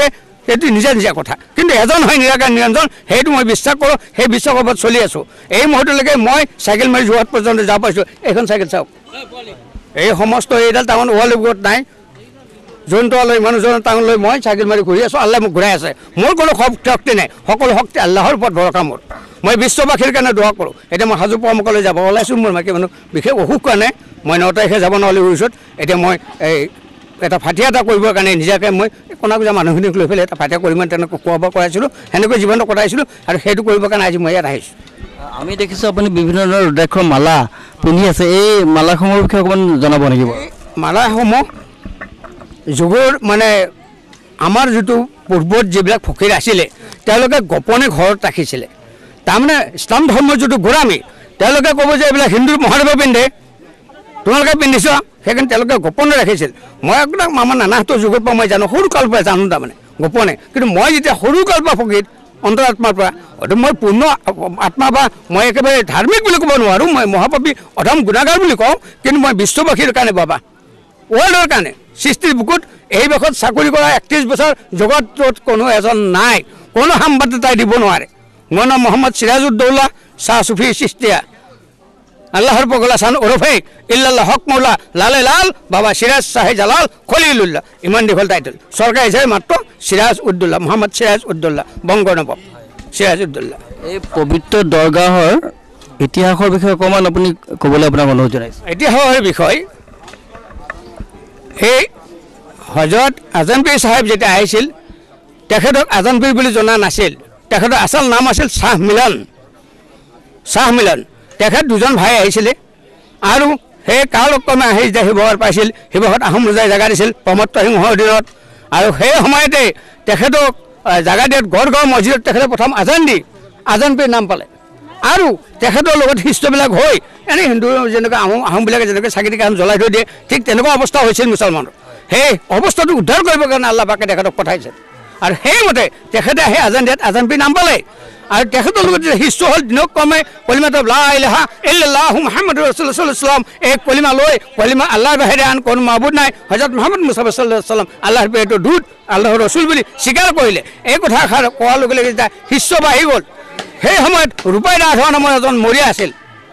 সেইটো নিজা নিজা কথা কিন্তু এজন হয় নিৰাকাৰ নিৰঞ্জন সেইটো মই বিশ্বাস কৰোঁ সেই বিশ্বাসৰ ওপৰত চলি আছোঁ এই মুহূৰ্তলৈকে মই চাইকেল মাৰি যোৰহাট পৰ্যন্ত যাব পাৰিছোঁ এইখন চাইকেল চাওক এই সমস্ত এইডাল টাউন ওৱালবোৰত নাই যোনটোলৈ মানুহজন টাউনলৈ মই চাইকেল মাৰি ঘূৰি আছোঁ আল্লাহে মোক ঘূৰাই আছে মোৰ কোনো শক্তি নাই সকলো শক্তি আল্লাহৰ ওপৰত ভৰসা মোৰ মই বিশ্ববাসীৰ কাৰণে দোৱা কৰোঁ এতিয়া মই হাজো পৰামৰ্শলৈ যাব ওলাইছোঁ মোৰ মাইকী মানুহ বিশেষ অসুখ কাৰণে মই ন তাৰিখে যাব নহ'লে উৰিষ্যাত এতিয়া মই এই এটা ফাটিয়া এটা কৰিবৰ কাৰণে নিজাকৈ মই কোনা কোজা মানুহখিনিক লৈ পেলাই এটা ফাটিয়া কৰি মই তেনেকৈ খোৱা বোৱা কৰাইছিলোঁ সেনেকৈ জীৱনটো কটাইছিলোঁ আৰু সেইটো কৰিবৰ কাৰণে আজি মই ইয়াত আহিছোঁ আমি দেখিছোঁ আপুনি বিভিন্ন ধৰণৰ ৰুদ্ৰাক্ষৰ মালা পিন্ধি আছে এই মালাসমূহৰ বিষয়ে অকণমান জনাব নেকি মালাসমূহ যুগৰ মানে আমাৰ যিটো পূৰ্বত যিবিলাক ফকীৰ আছিলে তেওঁলোকে গোপনে ঘৰত ৰাখিছিলে তাৰমানে ইছলাম ধৰ্মৰ যিটো গোড়ামী তেওঁলোকে ক'ব যে এইবিলাক হিন্দু মহাদেৱে পিন্ধে তোমালোকে পিন্ধিছ সেইকাৰণে তেওঁলোকে গোপনে ৰাখিছিল মই একদম আমাৰ নানাহঁতৰ যুগৰ পৰা মই জানো সৰুকালৰ পৰা জানো তাৰমানে গোপনে কিন্তু মই যেতিয়া সৰুকালৰ পৰা ফকীৰ অন্তৰ আত্মাৰ পৰা হয়তো মই পূৰ্ণ আত্মা বা মই একেবাৰে ধাৰ্মিক বুলি ক'ব নোৱাৰোঁ মই মহাপাপী অধম গুণাগাৰ বুলি কওঁ কিন্তু মই বিশ্ববাসীৰ কাৰণে বাবা ৱৰ্ল্ডৰ কাৰণে সৃষ্টিৰ বুকুত এই দেশত চাকৰি কৰা একত্ৰিছ বছৰ জগতত কোনো এজন নাই কোনো সাংবাদিকতাই দিব নোৱাৰে মোৰ নাম মহম্মদ চিৰাজউদ্দৌলা শ্বাহ চুফি চিস্তিয়া আল্লাহৰ পগলা চান ওৰফে ইল্লাল্লাহ হক মৌলা লালে লাল বাবা চিৰাজ শ্বাহে জালাল খলিলুল্লাহ ইমান দীঘল টাইটেল চৰকাৰী হিচাপে মাত্ৰ চিৰাজ উদ্দৌলা মহম্মদ চিৰাজ উদ্দৌলা বংগ নবাব চিৰাজ উদ্দৌলা এই পবিত্ৰ দৰগাহৰ ইতিহাসৰ বিষয়ে অকণমান আপুনি ক'বলৈ আপোনাক অনুৰোধ জনাইছোঁ ইতিহাসৰ বিষয় সেই হজৰত আজান পীৰ চাহেব যেতিয়া আহিছিল তেখেতক আজান পীৰ বুলি জনা নাছিল তেখেতৰ আচল নাম আছিল শ্বাহ মিলন শ্বাহ মিলন তেখেত দুজন ভাই আহিছিলে আৰু সেই কালক্ৰমে আহি যেতিয়া শিৱসাগৰ পাইছিল শিৱসাগৰত আহোম ৰজাই জেগা দিছিল প্ৰমত্ত সিংহৰ অধীনত আৰু সেই সময়তে তেখেতক জেগা দিয়াত গড়গাঁও মছজিদত তেখেতে প্ৰথম আজান দি আজান পীৰ নাম পালে আৰু তেখেতৰ লগত শিষ্টবিলাক হৈ এনেই হিন্দু যেনেকৈ আহোম আহোমবিলাকে যেনেকৈ চাকি তাকি জ্বলাই থৈ দিয়ে ঠিক তেনেকুৱা অৱস্থা হৈছিল মুছলমানৰ সেই অৱস্থাটো উদ্ধাৰ কৰিবৰ কাৰণে আল্লাহ পাকে তেখেতক পঠাইছে আৰু সেইমতে তেখেতে আহি আজান দিয়াত আজান পীৰ নাম পালে আৰু তেখেতৰ লগত যেতিয়া শিষ্য হ'ল দিনক ক্ৰমে কলিমাটো লা ইলাহা ইল্লাল্লাহু মুহাম্মাদুৰ ৰাছূলুল্লাহ সাল্লাল্লাহু আলাইহি ওয়াসাল্লাম এই কলিমা লৈ কলিমা আল্লাহৰ বাহিৰে আন কোনো মাবুদ নাই হযৰত মুহাম্মদ মুস্তাফা সাল্লাল্লাহু আলাইহি ওয়াসাল্লাম আল্লাহৰ প্ৰিয় দূত আল্লাহৰ ৰসুল বুলি স্বীকাৰ কৰিলে এই কথা এষাৰ কোৱাৰ লগে লগে যেতিয়া শিষ্য বাঢ়ি গ'ল সেই সময়ত ৰূপাই দাধোৱা নামৰ এজন মৰিয়া আছিল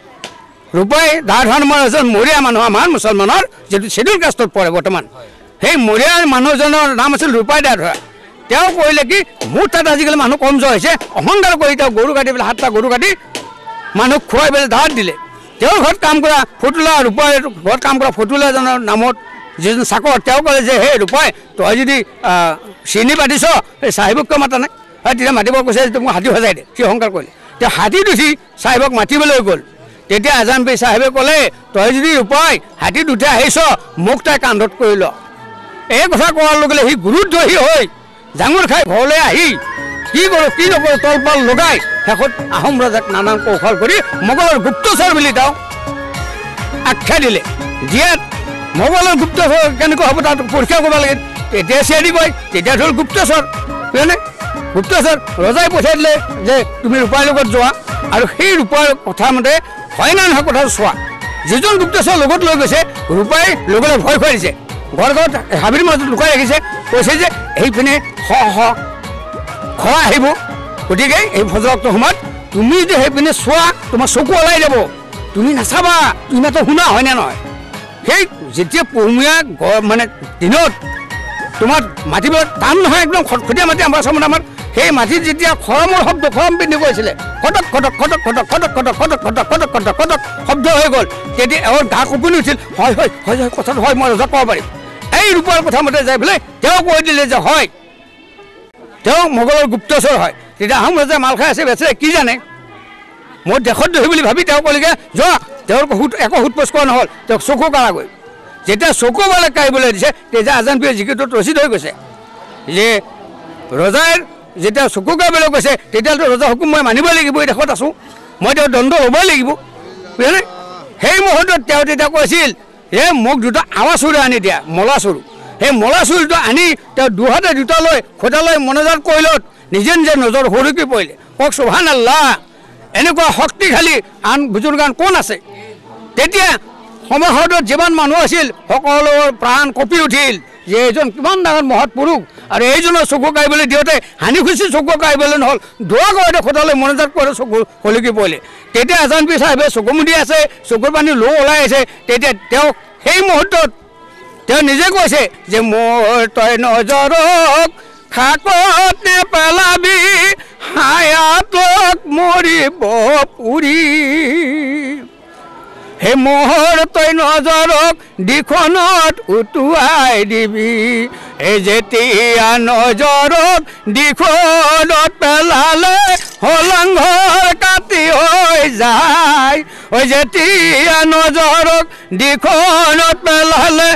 ৰূপাই দাধোৱা নামৰ এজন মৰিয়া মানুহ আমাৰ মুছলমানৰ যিটো শ্বেডিউল কাষ্টত পৰে বৰ্তমান সেই মৰিয়া মানুহজনৰ নাম আছিল ৰূপাই দাধোৱা তেওঁ কৰিলে কি মোৰ তাত আজিকালি মানুহ কমজোৰ হৈছে অহংকাৰ কৰি তেওঁ গৰু কাটি পেলাই সাতটা গৰু কাটি মানুহক খুৱাই পেলাই ধাৰ দিলে তেওঁৰ ঘৰত কাম কৰা ফুটুলা ৰূপাই ঘৰত কাম কৰা ফুটুলাজনৰ নামত যিজন চাকৰ তেওঁ ক'লে যে সেই ৰূপাই তই যদি চিনি পাতিছ সেই চাহিবক কিয় মাতা নাই তেতিয়া মাতিব কৈছে যে মোক হাতী সজাই দে সি অহংকাৰ কৰিলে তেওঁ হাতীত উঠি চাহিবক মাতিবলৈ গ'ল তেতিয়া আজান পীৰ চাহেবে ক'লে তই যদি ৰূপাই হাতীত উঠি আহিছ মোক তাই কান্ধত কৰি ল এই কথা কোৱাৰ লগে লগে সি গুৰুদ্ৰোহী হৈ জাঙুৰ খাই ঘৰলৈ আহি কি কৰোঁ কি নকৰোঁ তলপাল লগাই শেষত আহোম ৰজাক নানান কৌশল কৰি মোগলৰ গুপ্তচৰ বুলি তেওঁ আখ্যা দিলে যিয়াত মোগলৰ গুপ্তচৰ কেনেকৈ হ'ব তাত পৰীক্ষা কৰিব লাগে তেতিয়া চিয়াৰি কয় তেতিয়া হ'ল গুপ্তচৰ বুজিলেনে গুপ্তচৰ ৰজাই পঠিয়াই দিলে যে তুমি ৰূপাৰ লগত যোৱা আৰু সেই ৰূপাৰ কথা মতে হয় না নহয় কথা চোৱা যিজন গুপ্তচৰ লগত লৈ গৈছে ৰূপাই লগলৈ ভয় খুৱাই দিছে ঘৰ ঘৰত হাবিৰ মাজত লুকাই ৰাখিছে কৈছে যে এইপিনে স স খ আহিব গতিকে এই ফজলকটো সময়ত তুমি যে সেইপিনে চোৱা তোমাৰ চকু ওলাই যাব তুমি নাচাবা তুমি মাত্ৰ শুনা হয়নে নহয় সেই যেতিয়া পহুমীয়া মানে দিনত তোমাৰ মাটিবিলাক টান নহয় একদম খটখটীয়া মাটি আমাৰ চামত আমাৰ সেই মাটিত যেতিয়া খৰমৰ শব্দ খৰম পিন্ধি গৈছিলে খটক খটক খটক খটক খটক খটক খটক খটক খটক খটক খটক শব্দ হৈ গ'ল তেতিয়া এওঁৰ গা কঁপনি উঠিল হয় হয় হয় হয় কথাটো হয় মই ৰজাক ক'ব পাৰিম এই ৰূপৰ কথা মতে যাই পেলাই তেওঁ কৈ দিলে যে হয় তেওঁ মোগলৰ গুপ্তচৰ হয় তেতিয়া আহোম ৰজাই মাল খাই আছে বেচে কি জানে মোৰ দেশত দহি বুলি ভাবি তেওঁ ক'লেগৈ যোৱা তেওঁৰ একো সোধ পোছ কৰা নহ'ল তেওঁক চকু কাঢ়াগৈ যেতিয়া চকু বালে কাঢ়িবলৈ দিছে তেতিয়া আজান পীৰে জিকিৰটোত ৰচিদ হৈ গৈছে যে ৰজাই যেতিয়া চকু কাঢ়িবলৈ কৈছে তেতিয়াতো ৰজা হুকুম মই মানিব লাগিব এই দেশত আছোঁ মই তেওঁ দণ্ড হ'বই লাগিব বুজিলেনে সেই মুহূৰ্তত তেওঁ তেতিয়া কৈছিল এই মোক দুটা আৱা চুৰি আনি দিয়া মলা চুৰু সেই মলা চুৰিটো আনি তেওঁ দুহাতে দুটা লৈ খোটা লৈ মনোজাত কৰিলত নিজে নিজে নজৰ সৰুকি পৰিলে কওক সুবহানাল্লাহ এনেকুৱা শক্তিশালী আন বুজুৰ্গান কোন আছে তেতিয়া সমাজত যিমান মানুহ আছিল সকলোৰ প্ৰাণ কঁপি উঠিল যে এইজন কিমান ডাঙৰ মহৎ পুৰুষ আৰু এইজনৰ চকু কাঢ়িবলৈ দিওঁতে হানি খুচি চকু কাঢ়িবলৈ নহ'ল দোৱা কৰোঁতে খোদালৈ মনোজাত কৰে চকু হলকি পৰিলে তেতিয়া আজান পীৰ চাহেবে চকু মুদি আছে চকুৰ পানী লো ওলাই আছে তেতিয়া তেওঁ সেই মুহূৰ্তত তেওঁ নিজে কৈছে যে মোৰ তই নজৰক খাকত নেপেলাবি হায়াতক মৰিব পুৰি হে মোহৰ তই নজৰক দিখনত উটুৱাই দিবি এই যেতিয়া নজৰক দিখনত পেলালে হলংঘৰ কাটি হৈ যায় ঐ যেতিয়া নজৰক দিখনত পেলালে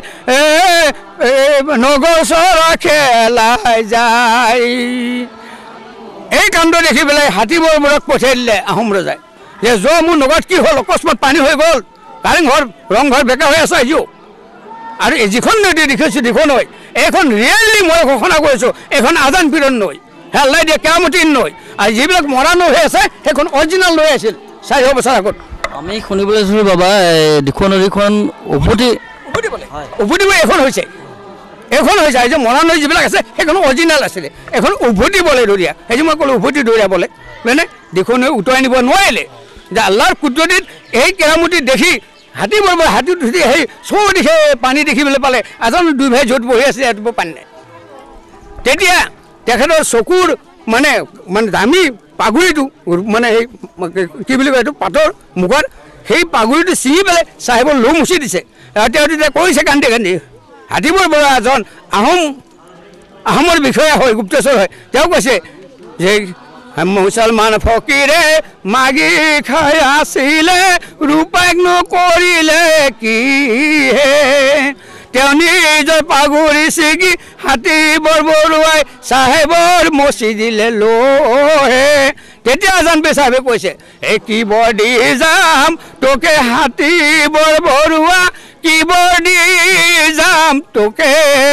নগছৰ খেলাই যায় এই কাণ্ড দেখি পেলাই হাতীবৰ মূৰত পঠিয়াই দিলে আহোম ৰজাই যে য মোৰ নগৰত কি হ'ল অকস্মাত পানী হৈ গ'ল কাৰেংঘৰ ৰংঘৰ বেকা হৈ আছে আজিও আৰু যিখন নদী দেখিছোঁ যিখন নৈ এইখন ৰিয়েলি মই ঘোষণা কৰিছোঁ এইখন আজান পীৰৰ নৈ হেল্লাই দিয়ে কেৰামতীৰ নৈ আৰু যিবিলাক মৰা নৈ হৈ আছে সেইখন অৰিজিনেল নৈ আছিল চাৰিশ বছৰ আগত আমি শুনিবলৈ আছিলোঁ বাবা দিখৌ নদীখন উভতি উভতি বোলে উভতি গৈ এইখন হৈছে এইখন হৈছে এই যে মৰা নৈ যিবিলাক আছে সেইখন অৰিজিনেল আছিলে এখন উভতি বলে দৰিয়া সেই যে মই ক'লোঁ উভতি দৰিয়া বলে মানে দিখৌ নৈ উটুৱাই নিব নোৱাৰিলে যে আল্লাহৰ কুদৰতিত এই কেৰামতি দেখি হাতী বৰব হাতী উঠি সেই চৌ দিশে পানী দেখিবলৈ পালে এজন দুই ভাই য'ত বহি আছে ইয়াত পানী নাই তেতিয়া তেখেতৰ চকুৰ মানে মানে দামী পাগুৰিটো মানে সেই কি বুলি কয় এইটো পাতৰ মুখত সেই পাগুৰিটো ছিঙি পেলাই চাহেবৰ লো মুচি দিছে তেওঁ তেতিয়া কৈছে কান্দি কান্দি হাতীবৰ বৰা এজন আহোম আহোমৰ বিষয়া হয় গুপ্তেশ্বৰ হয় তেওঁ কৈছে যে মুছলমান ফকীৰে মাগি খাই আছিলে ৰূপাক নকৰিলে কি হে তেওঁ নিজৰ পাগুৰি ছিগি হাতীবৰ বৰুৱাই চাহেবৰ মচি দিলে লোহে তেতিয়া আজান পীৰ চাহেবে কৈছে এই কি বৰ দি যাম তোকে হাতীবৰ বৰুৱা কি বৰ দি যাম তোকে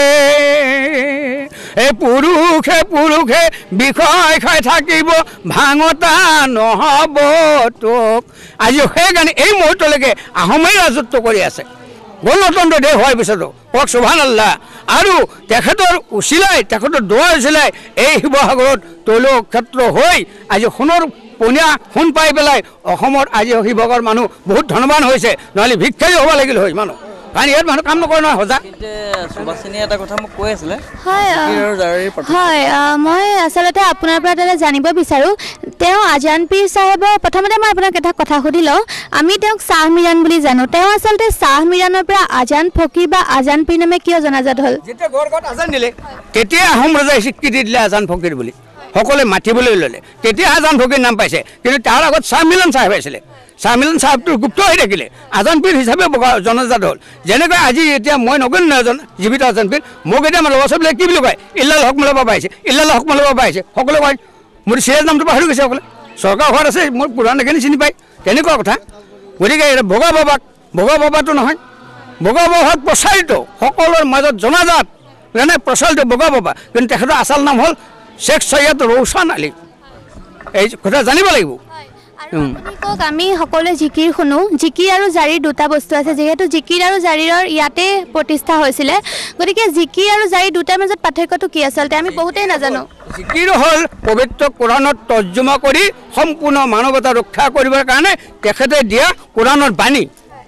এই পুৰুষে পুৰুষে বিষয় খাই থাকিব ভাঙতা নহ'ব তোক আজি সেইকাৰণে এই মুহূৰ্তলৈকে আহোমেই ৰাজত্ব কৰি আছে গণতন্ত্ৰ দেশ হোৱাৰ পিছতো কওক সুবহানাল্লাহ আৰু তেখেতৰ উচিলাই তেখেতৰ দোৱাৰ উচিলাই এই শিৱসাগৰত তৈল ক্ষেত্ৰ হৈ আজি সোণৰ পনীয়া সোণ পাই পেলাই অসমত আজি শিৱসাগৰ মানুহ বহুত ধনবান হৈছে নহ'লে ভিক্ষাৰী হ'ব লাগিল হয় মানুহ কাৰণ ইয়াত মানুহ কাম নকৰে নহয় সজা সুবাসিনী এটা কথা মোক কৈ আছিলে হয় হয় মই আচলতে আপোনাৰ পৰা এটা জানিব বিচাৰোঁ তেওঁ আজান পীৰ চাহেবৰ প্ৰথমতে মই আপোনাক এটা কথা সুধি লওঁ আমি তেওঁক শ্বাহ মিৰাণ বুলি জানো তেওঁ আচলতে শ্বাহ মিৰাণৰ পৰা আজান ফকীৰ বা আজান পীৰ নামে কিয় জনাজাত হ'ল যেতিয়া গড়গাঁৱত আজান দিলে তেতিয়া আহোম ৰজাই স্বীকৃতি দিলে আজান ফকীৰ বুলি সকলোৱে মাতিবলৈ ল'লে তেতিয়া আজান ফকীৰ নাম পাইছে কিন্তু তাৰ আগত শ্বাহ মিৰাণ চাহেব আছিলে শ্বাহ মিৰাণ চাহেবটো গুপ্ত হৈ থাকিলে আজান পীৰ হিচাপে জনাজাত হ'ল যেনেকৈ আজি এতিয়া মই নগন্য এজন জীৱিত আজান পীৰ মোক এতিয়া আমাৰ ল'ৰা ছোৱালীবিলাক কি বুলি কয় ইল্লাল হক মালাব পাইছে ইল্লাল হক মালাব পাইছে সকলোৱে কয় মোৰ চিৰাজ নামটো পাহৰি গৈছে সকলোৱে চৰকাৰ ঘৰত আছে মোৰ পুৰাণ এখিনি চিনি পায় তেনেকুৱা কথা গতিকে বগা বাবাক বগা বাবাটো নহয় বগা বাবাক প্ৰচাৰিত সকলোৰ মাজত জনাজাত মানে প্ৰচাৰিত বগা বাবা কিন্তু তেখেতৰ আচল নাম হ'ল শেখ সৈয়দ ৰৌছন আলী এই কথা জানিব লাগিব কওক আমি সকলোৱে জিকিৰ শুনো জিকিৰ আৰু জাৰিৰ দুটা বস্তু আছে যিহেতু জিকিৰ আৰু জাৰিৰৰ ইয়াতে প্ৰতিষ্ঠা হৈছিলে গতিকে জিকিৰ আৰু জাৰিৰ দুটাৰ মাজত পাৰ্থক্যটো কি আচলতে আমি বহুতেই নাজানো জিকিৰ হ'ল পবিত্ৰ কোৰাণত তৰ্জমা কৰি সম্পূৰ্ণ মানৱতা ৰক্ষা কৰিবৰ কাৰণে তেখেতে দিয়া কোৰাণৰ বাণী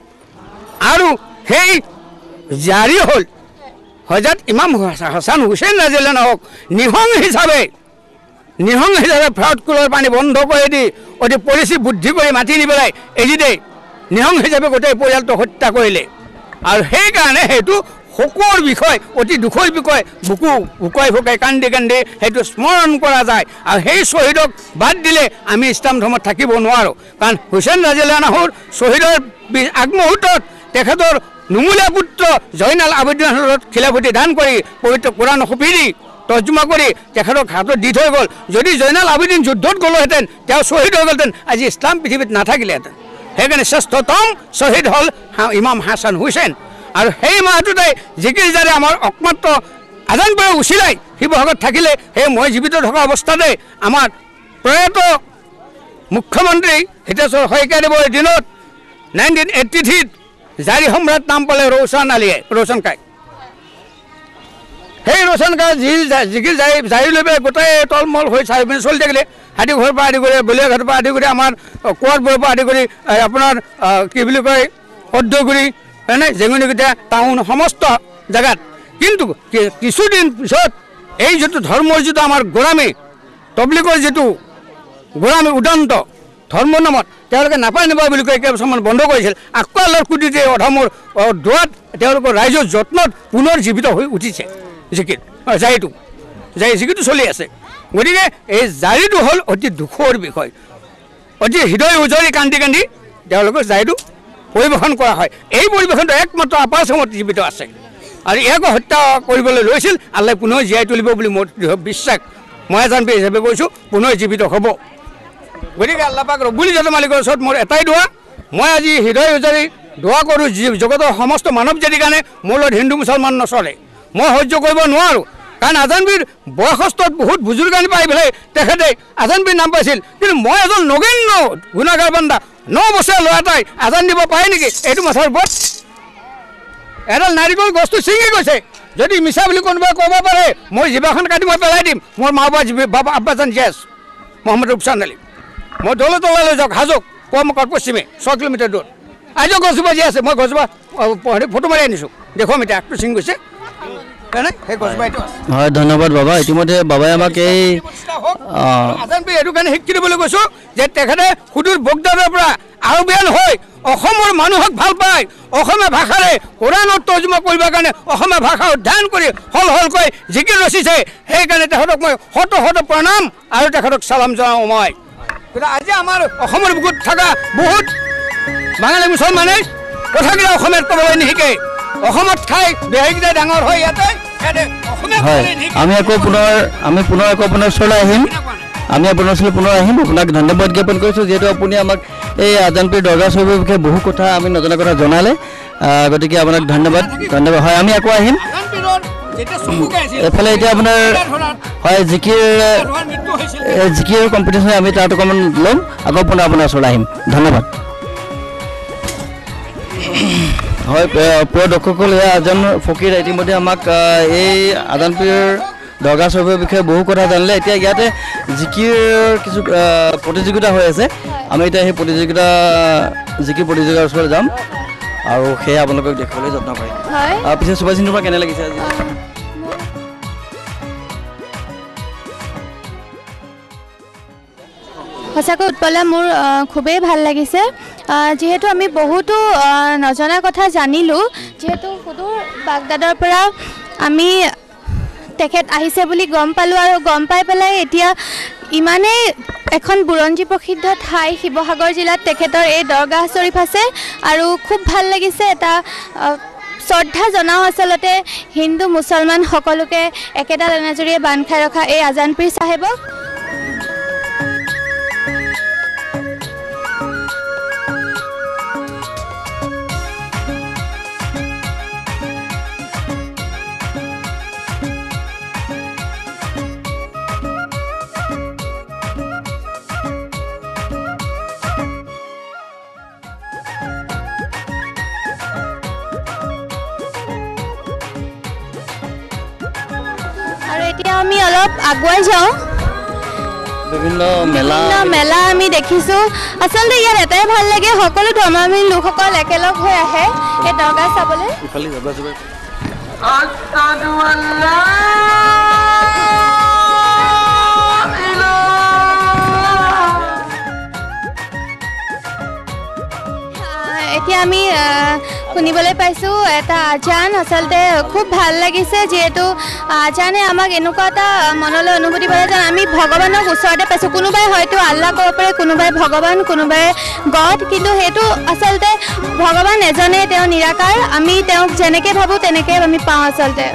আৰু সেই জাৰি হ'ল হজৰত ইমাম হাছান হুছেইন ৰাদিয়াল্লাহু আনহুক নিহং হিচাপে নিহং হিচাপে ফ্ৰাউড কুলৰ পানী বন্ধ কৰি দি অতি পলিচি বুদ্ধি কৰি মাতি নি পেলাই এৰি দে নিহং হিচাপে গোটেই পৰিয়ালটো হত্যা কৰিলে আৰু সেইকাৰণে সেইটো শোকৰ বিষয় অতি দুখৰ বিষয় বুকু বুকুৱাই ভুকাই কান্দি কান্দি সেইটো স্মৰণ কৰা যায় আৰু সেই শ্বহীদক বাদ দিলে আমি ইছলাম ধৰ্মত থাকিব নোৱাৰোঁ কাৰণ হুছেইন ৰাদিয়াল্লাহু আনহুৰ শ্বহীদৰ আগমুহূৰ্তত তেখেতৰ নুমলীয়া পুত্ৰ জয়নাল আবেদিনৰ হাতত খিলাফতি দান কৰি পবিত্ৰ কোৰাণ সুপি দি তৰ্জমা কৰি তেখেতক হাতত দি থৈ গ'ল যদি জয়নাল আবেদিন যুদ্ধত গ'লোহেঁতেন তেওঁ শ্বহীদ হৈ গ'লহেঁতেন আজি ইছলাম পৃথিৱীত নাথাকিলেহেঁতেন সেইকাৰণে শ্ৰেষ্ঠতম শ্বহীদ হ'ল ইমাম হাছান হুছেইন আৰু সেই মাহটোতে জিকিৰ জাৰি আমাৰ একমাত্ৰ আজান পীৰ উচিলাই শিৱসাগৰত থাকিলে সেই মই জীৱিত থকা অৱস্থাতে আমাৰ প্ৰয়াত মুখ্যমন্ত্ৰী হিতেশ্বৰ শইকীয়াদেৱৰ দিনত নাইনটিন এইট্টি থ্ৰীত জাৰি সম্ৰাট নাম পালে ৰৌছন আলীয়ে ৰৌছন কাই সেই ৰেচন কাৰ্ড যি জিকি যাই যাই লৈ পেলাই গোটেই তলমল হৈ চাই পিনে চলি থাকিলে হাতী ঘৰৰ পৰা আদি কৰি বলিয়াঘাটৰ পৰা আদি কৰি আমাৰ কোৱাৰবোৰৰ পৰা আদি কৰি আপোনাৰ কি বুলি কয় সদ্যগুৰি হয়নে জেঙনিকটীয়া টাউন সমস্ত জেগাত কিন্তু কিছুদিন পিছত এই যিটো ধৰ্মৰ যিটো আমাৰ গোলামী তবলিগৰ যিটো গোলামী উদন্ত ধৰ্মৰ নামত তেওঁলোকে নাপায় নাপায় বুলি কৈ কেইবছৰমান বন্ধ কৰিছিল আকৌ আল্লাৰ কুটিতে অধমৰ দোৱাত তেওঁলোকৰ ৰাইজৰ যত্নত পুনৰ জীৱিত হৈ উঠিছে জিকিৰ জাৰিটো জাৰি জিকিৰটো চলি আছে গতিকে এই জাৰিটো হ'ল অতি দুখৰ বিষয় অতি হৃদয় উজৰি কান্দি কান্দি তেওঁলোকৰ জাৰিটো পৰিৱেশন কৰা হয় এই পৰিৱেশনটো একমাত্ৰ আপাৰ আছামত জীৱিত আছে আৰু ইয়াকো হত্যা কৰিবলৈ লৈছিল আল্লাই পুনৰ জীয়াই তুলিব বুলি মোৰ দৃঢ় বিশ্বাস মই এজন পি হিচাপে কৈছোঁ পুনৰ জীৱিত হ'ব গতিকে আল্লাহ পাক ৰব্বুল ইজ্জতৰ মালিকৰ ওচৰত মোৰ এটাই দোৱা মই আজি হৃদয় উজাৰি দোৱা কৰোঁ যি জগতৰ সমস্ত মানৱ জাতিৰ কাৰণে মোৰ লগত হিন্দু মুছলমান নচলে মই সহ্য কৰিব নোৱাৰোঁ কাৰণ আজানপীৰ বয়সস্থত বহুত বুজুৰ্গানি পাই পেলাই তেখেতে আজানপীৰ নাম পাইছিল কিন্তু মই এজন নগণ্য গুণাগাৰ বান্দা ন বছৰীয়া ল'ৰা এটাই আজান দিব পাৰে নেকি এইটো মাথাৰ ওপৰত এডাল নাৰিকল গছটো ছিঙি গৈছে যদি মিছা বুলি কোনোবাই ক'ব পাৰে মই জিভাখন কাটি মই পেলাই দিম মোৰ মা বাবা বাবা আব্বাজান জেছ মহম্মদ ৰূপচান্দ আলী মই দৌলত তলাই লৈ যাওক হাজোক পুৱামুখত পশ্চিমে ছয় কিলোমিটাৰ দূৰ আজিও গছজোপা যি আছে মই গছজোপা ফটো মাৰি আনিছোঁ দেখুৱাম এতিয়া আগটো ছিঙি গৈছে হয় ধন্যবাদ বাবা ইতিমধ্যে বাবাই আমাক এই আজানপীৰ এইটো কাৰণে শিক্ষা দিবলৈ কৈছোঁ যে তেখেতে সুদূৰ বগদাদৰ পৰা আৰবিয়ান হৈ অসমৰ মানুহক ভাল পায় অসমীয়া ভাষাৰে কোৰাণত তৰ্জমা কৰিবৰ কাৰণে অসমীয়া ভাষা অধ্যয়ন কৰি হল হলকৈ জিকিৰ ৰচিছে সেইকাৰণে তেখেতক মই শত শত প্ৰণাম আৰু তেখেতক চালাম জনাওঁ মই কিন্তু আজি আমাৰ অসমৰ বুকুত থকা বহুত বাঙালী মুছলমানে কথাকেইটা অসমীয়াত ক'বলৈ নিশিকে অসমত খাই বেহাৰীকেইটা ডাঙৰ হয় ইয়াতে হয় আমি আকৌ পুনৰ আমি পুনৰ আকৌ আপোনাৰ ওচৰলৈ আহিম আমি আপোনাৰ ওচৰলৈ পুনৰ আহিম আপোনাক ধন্যবাদ জ্ঞাপন কৰিছোঁ যিহেতু আপুনি আমাক এই আজানপীৰ দৰগাহ চৰিফৰ বিষয়ে বহু কথা আমি নজনা কথা জনালে গতিকে আপোনাক ধন্যবাদ ধন্যবাদ হয় আমি আকৌ আহিম এফালে এতিয়া আপোনাৰ হয় জিকিৰ জিকিৰ কম্পিটিশ্যন আমি তাত অকণমান ল'ম আকৌ পুনৰ আপোনাৰ ওচৰলৈ আহিম ধন্যবাদ হয় প্ৰিয় দৰ্শকসকল এয়া এজন ফকীৰ ইতিমধ্যে আমাক এই আজানপীৰ দৰগাহ চৰিফৰ বিষয়ে বহু কথা জানিলে এতিয়া ইয়াতে জিকিৰ কিছু প্ৰতিযোগিতা হৈ আছে আমি এতিয়া সেই প্ৰতিযোগিতা জিকিৰ প্ৰতিযোগিতাৰ ওচৰলৈ যাম আৰু সেয়া আপোনালোকক দেখুৱাবলৈ যত্ন কৰিম পিছে সুভাষিনীৰ পৰা কেনে লাগিছে আজি সঁচাকৈ উৎপলা মোৰ খুবেই ভাল লাগিছে যিহেতু আমি বহুতো নজনা কথা জানিলোঁ যিহেতু সুদূৰ বাগদাদৰ পৰা আমি তেখেত আহিছে বুলি গম পালোঁ আৰু গম পাই পেলাই এতিয়া ইমানেই এখন বুৰঞ্জী প্ৰসিদ্ধ ঠাই শিৱসাগৰ জিলাত তেখেতৰ এই দৰগাহ চৰিফ আছে আৰু খুব ভাল লাগিছে এটা শ্ৰদ্ধা জনাওঁ আচলতে হিন্দু মুছলমান সকলোকে একেডাল এনাজৰীয়ে বান্ধ খাই ৰখা এই আজানপীৰ চাহেবক এতিয়া আমি অলপ আগুৱাই যাওঁ বিভিন্ন মেলা মেলা আমি দেখিছোঁ আচলতে ইয়াত এটাই ভাল লাগে সকলো ধৰ্মাৱলম্বী লোকসকল একেলগ হৈ আহে এই দৰগাহ চাবলৈ এতিয়া আমি শুনিবলৈ পাইছোঁ এটা আজান আচলতে খুব ভাল লাগিছে যিহেতু আজানে আমাক এনেকুৱা এটা মনলৈ অনুভূতি কৰে যেন আমি ভগৱানক ওচৰতে পাইছোঁ কোনোবাই হয়তো আল্লাহ ক'ব পাৰে কোনোবাই ভগৱান কোনোবাই গড কিন্তু সেইটো আচলতে ভগৱান এজনে তেওঁ নিৰাকাৰ আমি তেওঁক যেনেকৈ ভাবোঁ তেনেকৈ আমি পাওঁ আচলতে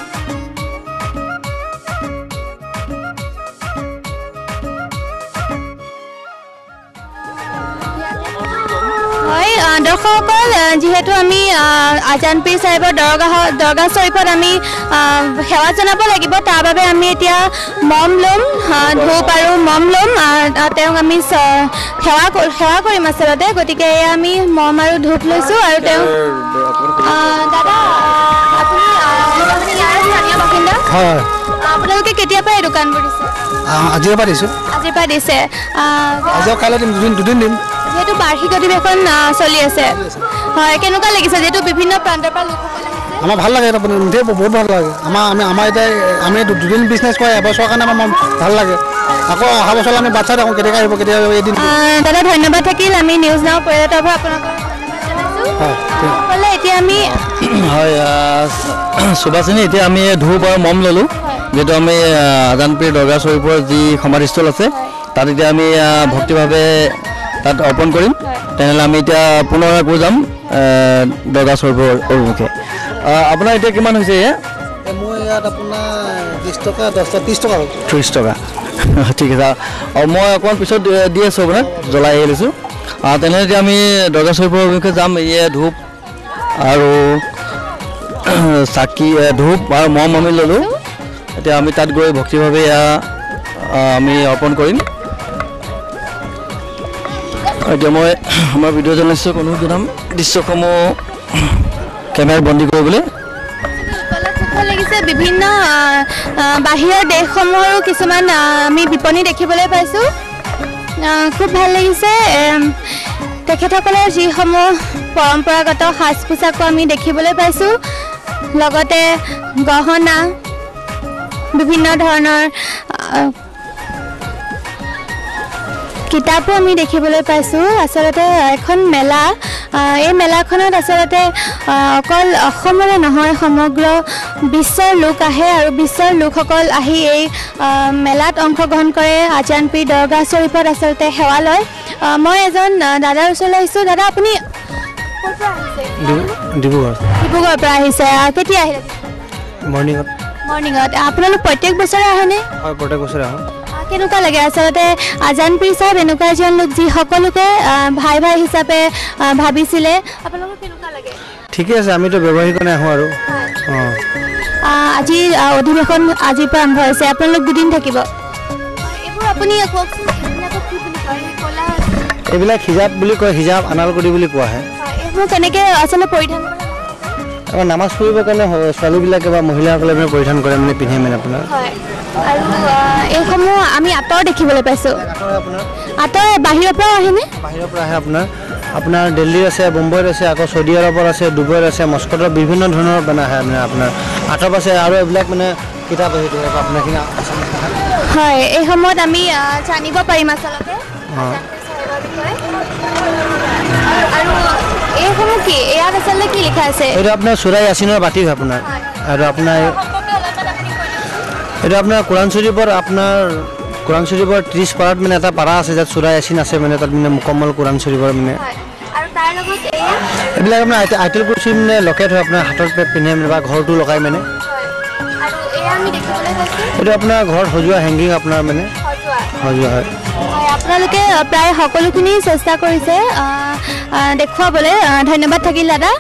দৰ্শকসকল যিহেতু আমি আজানপীৰ চাহেবৰ দৰগাহ দৰগাহ চৰিফত আমি সেৱা জনাব লাগিব তাৰ বাবে আমি এতিয়া মম ল'ম ধূপ আৰু মম ল'ম তেওঁক আমি সেৱা সেৱা কৰিম আচলতে গতিকে এয়া আমি মম আৰু ধূপ লৈছোঁ আৰু তেওঁ দাদা আপুনি স্থানীয় বাসিন্দা হয় আপোনালোকে কেতিয়াৰ পৰা এই দোকানবোৰ দিছে আজিৰ পৰা দিছোঁ আজিৰ পৰা দিছে আজি কাইলৈ দিম দুদিন দুদিন দিম যিহেতু বাৰ্ষিক অধিৱেশন চলি আছে হয় কেনেকুৱা লাগিছে যিহেতু বিভিন্ন প্ৰান্তৰ পৰা লোকসকল আহিছে আমাৰ ভাল লাগে নিজে বহুত ভাল লাগে আমাৰ আমি আমাৰ এতিয়া আমি দুদিন বিজনেছ কৰে এবছৰৰ কাৰণে আমাৰ ভাল লাগে আকৌ অহা বছৰলৈ আমি বাচ্ছা থাকোঁ কেতিয়াকৈ আহিব কেতিয়া এদিন দাদা ধন্যবাদ থাকিল আমি নিউজ নাও পৰিয়ালৰ পৰা আপোনালোকক ধন্যবাদ এতিয়া আমি হয় সুভাষিনী এতিয়া আমি ধূপ আৰু মম ল'লোঁ যিহেতু আমি আজানপীৰ দৰগাহ শ্বৰীফৰ যি সমাধিস্থল আছে তাত এতিয়া আমি ভক্তিভাৱে তাত অৰ্পণ কৰিম তেনেহ'লে আমি এতিয়া পুনৰ আকৌ যাম দৰগাহ শ্বৰীফৰ অভিমুখে আপোনাৰ এতিয়া কিমান হৈছে মোৰ ইয়াত আপোনাৰ ত্ৰিছ টকা দহ টকা ত্ৰিছ টকা ত্ৰিছ টকা ঠিক আছে আৰু মই অকণমান পিছত দি আছোঁ আপোনাক জ্বলাই আহি লৈছোঁ তেনেহ'লে এতিয়া আমি দৰগাহ শ্বৰীফৰ অভিমুখে যাম এয়া ধূপ আৰু চাকি ধূপ আৰু মম আমি ল'লোঁ এতিয়া আমি তাত গৈ ভক্তিভাৱে এয়া আমি অৰ্পণ কৰিম এতিয়া মই আমাৰ ভিডিঅ' জাৰ্নেলিষ্টক অনুৰোধ জনাম দৃশ্যসমূহ কেমেৰাত বন্দী কৰিবলৈ লাগিছে বিভিন্ন বাহিৰৰ দেশসমূহৰো কিছুমান আমি বিপণী দেখিবলৈ পাইছোঁ খুব ভাল লাগিছে তেখেতসকলৰ যিসমূহ পৰম্পৰাগত সাজ পোছাকো আমি দেখিবলৈ পাইছোঁ লগতে গহনা বিভিন্ন ধৰণৰ কিতাপো আমি দেখিবলৈ পাইছোঁ আচলতে এখন মেলা এই মেলাখনত আচলতে অকল অসমৰে নহয় সমগ্ৰ বিশ্বৰ লোক আহে আৰু বিশ্বৰ লোকসকল আহি এই মেলাত অংশগ্ৰহণ কৰে আজানপীৰ দৰগাহ শ্বৰীফত আচলতে সেৱা লয় মই এজন দাদাৰ ওচৰলৈ আহিছোঁ দাদা আপুনি ক'ৰ পৰা আহিছে ডিব্ৰুগড় ডিব্ৰুগড়ৰ পৰা আহিছে কেতিয়া আহিলে মৰ্ণিঙত মৰ্ণিঙত আপোনালোক প্ৰত্যেক বছৰে আহেনে হয় প্ৰত্যেক বছৰে আহোঁ কেনেকুৱা লাগে আচলতে আজানপীৰ চাহেব এনেকুৱা এজন লোক যি সকলোকে ভাই ভাই হিচাপে ভাবিছিলে আপোনালোকৰ কেনেকুৱা লাগে ঠিকে আছে আমিতো ব্যৱসায়িক কাৰণে আহোঁ আৰু অঁ আজি অধিৱেশন আজিৰ পৰা আৰম্ভ হৈছে আপোনালোক দুদিন থাকিব এইবোৰ আপুনি কওকচোন এইবিলাকক কি বুলি কয় ক'লা এইবিলাক হিজাব বুলি কয় হিজাব আনালকটি বুলি কোৱা হয় এইবোৰ কেনেকৈ আচলতে পৰিধান কৰে আমাৰ নামাজ পঢ়িবৰ কাৰণে ছোৱালীবিলাকে বা মহিলাসকলে মানে পৰিধান কৰে মানে পিন্ধে মানে আপোনাৰ হয় আৰু এইসমূহ আমি আঁতৰ দেখিবলৈ পাইছোঁ আঁতৰ বাহিৰৰ পৰাও আহেনে বাহিৰৰ পৰা আহে আপোনাৰ আপোনাৰ দিল্লীত আছে মুম্বাইত আছে আকৌ চৌদি আৰবত আছে ডুবাইত আছে মস্কোত বিভিন্ন ধৰণৰ মানে আহে মানে আপোনাৰ আঁতৰত আছে আৰু এইবিলাক মানে কিতাপ সেইটো আপোনাৰখিনি হয় এই সময়ত আমি জানিব পাৰিম আচলতে অঁ আৰু এইসমূহ কি ইয়াত আচলতে কি লিখা আছে এইটো আপোনাৰ চুৰাই ইয়াছিনৰ বাতিক আপোনাৰ আৰু আপোনাৰ এইটো আপোনাৰ কোৰাণ শ্বৰীফৰ আপোনাৰ কোৰাণ শ্বৰীফৰ ত্ৰিছ পাৰাত মানে এটা পাৰা আছে যাত চুৰাই ইয়াছিন আছে মানে তাত মানে মুকম্মল কোৰাণ শ্বৰীফৰ মানে এইবিলাক আপোনাৰ আইটেল কুৰ্চি মানে লকেট হয় আপোনাৰ হাতত পিন্ধে মানে বা ঘৰটো লগাই মানে এইটো আপোনাৰ ঘৰত সজোৱা হেংগিং আপোনাৰ মানে সজোৱা হয় আপোনালোকে প্ৰায় সকলোখিনি চেষ্টা কৰিছে দেখুৱাবলৈ ধন্যবাদ থাকিল দাদা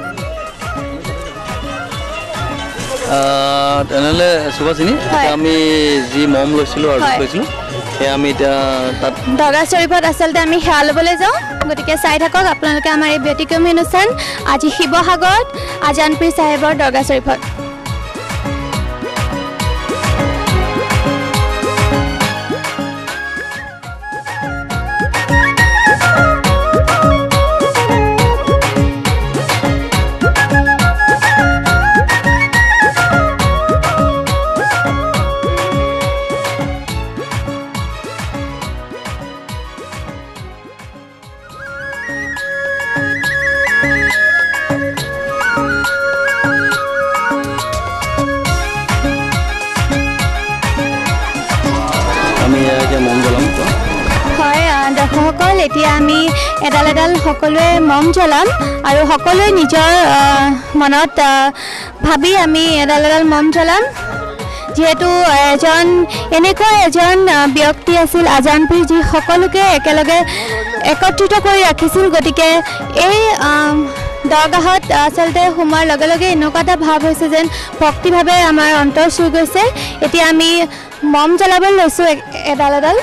তেনেহ'লে সুভাষিনী আমি যি মম লৈছিলোঁ আৰু লৈছিলোঁ সেয়া আমি এতিয়া তাত দৰগাহ শ্বৰীফত আচলতে আমি সেৱা ল'বলৈ যাওঁ গতিকে চাই থাকক আপোনালোকে আমাৰ এই ব্যতিক্ৰমী অনুষ্ঠান আজি শিৱসাগৰত আজানপীৰ চাহেবৰ দৰগাহ শ্বৰীফত দৰ্শকসকল এতিয়া আমি এডাল এডাল সকলোৱে মম জ্বলাম আৰু সকলোৱে নিজৰ মনত ভাবি আমি এডাল এডাল মম জ্বলাম যিহেতু এজন এনেকুৱা এজন ব্যক্তি আছিল আজানপীৰ যি সকলোকে একেলগে একত্ৰিত কৰি ৰাখিছিল গতিকে এই দৰগাহত আচলতে সোমোৱাৰ লগে লগে এনেকুৱা এটা ভাৱ হৈছে যেন ভক্তিভাৱে আমাৰ অন্তৰ চুই গৈছে এতিয়া আমি মম জ্বলাবলৈ লৈছোঁ এডাল এডাল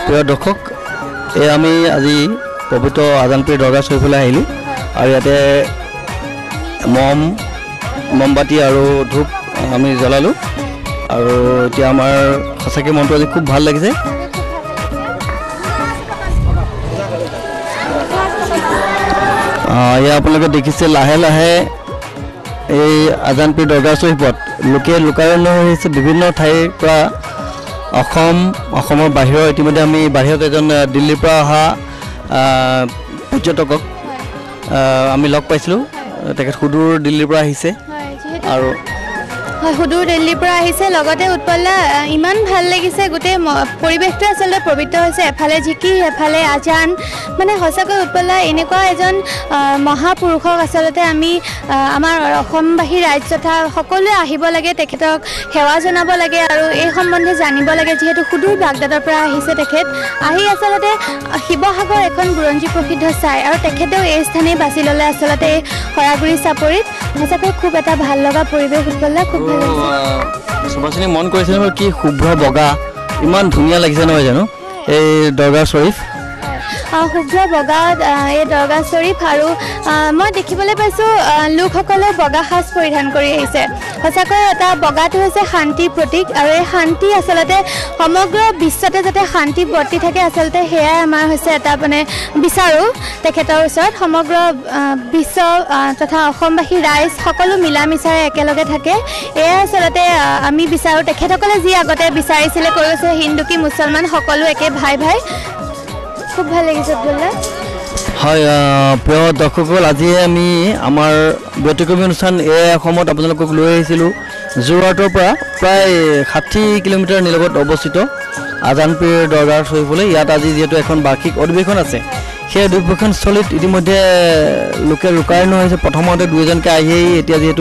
প্ৰিয় দৰ্শক এই আমি আজি পবিত্ৰ আজানপীৰ দৰগাহ চৰিফলৈ আহিলোঁ আৰু ইয়াতে মম মমবাতি আৰু ধূপ আমি জ্বলালোঁ আৰু এতিয়া আমাৰ সঁচাকৈ মনটো আজি খুব ভাল লাগিছে। এয়া আপোনালোকে দেখিছে লাহে লাহে এই আজানপীৰ দৰগাহ চৰিফত লোকে লোকাৰণ্য হৈ আহিছে বিভিন্ন ঠাইৰ পৰা। অসম অসমৰ বাহিৰৰ ইতিমধ্যে আমি বাহিৰত এজন দিল্লীৰ পৰা অহা পৰ্যটকক আমি লগ পাইছিলোঁ। তেখেত সুদূৰ দিল্লীৰ পৰা আহিছে আৰু হয় সুদূৰ দিল্লীৰ পৰা আহিছে। লগতে উৎপলা ইমান ভাল লাগিছে, গোটেই পৰিৱেশটো আচলতে পবিত্ৰ হৈছে, এফালে জিকিৰ এফালে আজান। মানে সঁচাকৈ উৎপলা এনেকুৱা এজন মহাপুৰুষক আচলতে আমি আমাৰ অসমবাসী ৰাইজ তথা সকলোৱে আহিব লাগে, তেখেতক সেৱা জনাব লাগে আৰু এই সম্বন্ধে জানিব লাগে। যিহেতু সুদূৰ বাগদাদৰ পৰা আহিছে তেখেত, আহি আচলতে শিৱসাগৰ এখন বুৰঞ্জী প্ৰসিদ্ধ ঠাই আৰু তেখেতেও এই স্থানেই বাছি ল'লে আচলতে এই শৰাগুৰি চাপৰিত। সঁচাকৈ খুব এটা ভাল লগা পৰিৱেশ উৎপলা, খুব ভাল লাগিছে। সুভাষিনী মন কৰিছিলে কি শুভ্ৰ বগা ইমান ধুনীয়া লাগিছে নহয় জানো এই দৰগাহ চৰিফ। শুভ্ৰ বগা এই দৰগাহ চৰিফ আৰু মই দেখিবলৈ পাইছোঁ লোকসকলে বগা সাজ পৰিধান কৰি আহিছে। সঁচাকৈ এটা বগাটো হৈছে শান্তিৰ প্ৰতীক আৰু এই শান্তি আচলতে সমগ্ৰ বিশ্বতে যাতে শান্তি বৰ্তি থাকে আচলতে সেয়াই আমাৰ হৈছে এটা মানে বিচাৰোঁ তেখেতৰ ওচৰত। সমগ্ৰ বিশ্ব তথা অসমবাসী ৰাইজ সকলো মিলা মিছাৰে একেলগে থাকে, এয়াই আচলতে আমি বিচাৰোঁ। তেখেতসকলে যি আগতে বিচাৰিছিলে কৈ গৈছে হিন্দু কি মুছলমান সকলো একে ভাই ভাই। খুব ভাল লাগিছে বোলে। হয় প্ৰিয় দৰ্শকসকল, আজি আমি আমাৰ ব্যতিক্ৰমী অনুষ্ঠান এই অসমত আপোনালোকক লৈ আহিছিলোঁ যোৰহাটৰ পৰা প্ৰায় ষাঠি কিলোমিটাৰ নিলগত অৱস্থিত আজানপীৰ দৰগাহ চৰিফলৈ। ইয়াত আজি যিহেতু এখন বাৰ্ষিক অধিৱেশন আছে, সেই অধিৱেশনস্থলীত ইতিমধ্যে লোকে লোকাৰণ্য হৈছে। প্ৰথমতে দুই এজনকৈ আহিয়েই এতিয়া যিহেতু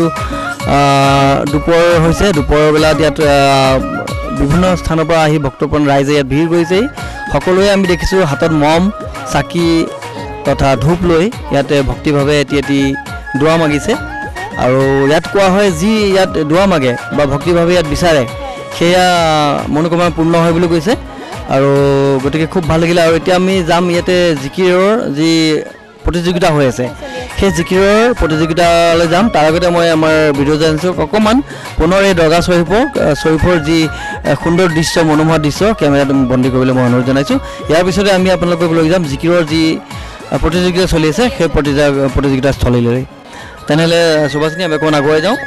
দুপৰ হৈছে, দুপৰৰ বেলাত ইয়াত বিভিন্ন স্থানৰ পৰা আহি ভক্তপ্ৰাণ ৰাইজে ইয়াত ভিৰ কৰিছেহি। সকলোৱে আমি দেখিছোঁ হাতত মম চাকি তথা ধূপ লৈ ইয়াতে ভক্তিভাৱে এটি এটি দোৱা মাগিছে আৰু ইয়াত কোৱা হয় যি ইয়াত দোৱা মাগে বা ভক্তিভাৱে ইয়াত বিচাৰে সেয়া মনোকামনা পূৰ্ণ হয় বুলি কৈছে আৰু গতিকে খুব ভাল লাগিলে। আৰু এতিয়া আমি যাম ইয়াতে জিকিৰৰ যি প্ৰতিযোগিতা হৈ আছে সেই জিকিৰৰ প্ৰতিযোগিতালৈ যাম। তাৰ আগতে মই আমাৰ ভিডিঅ' জাৰ্নেলিষ্টক অকণমান পুনৰ এই দৰগাহ চৰিফৰ চৰিফৰ যি সুন্দৰ দৃশ্য মনোমোহা দৃশ্য কেমেৰাত বন্দী কৰিবলৈ মই অনুৰোধ জনাইছোঁ। ইয়াৰ পিছতে আমি আপোনালোকক লৈ যাম জিকিৰৰ যি প্ৰতিযোগিতা চলি আছে সেই প্ৰতিযোগিতাস্থলীলৈ। তেনেহ'লে সুভাষিনী আমি অকণমান আগুৱাই যাওঁ।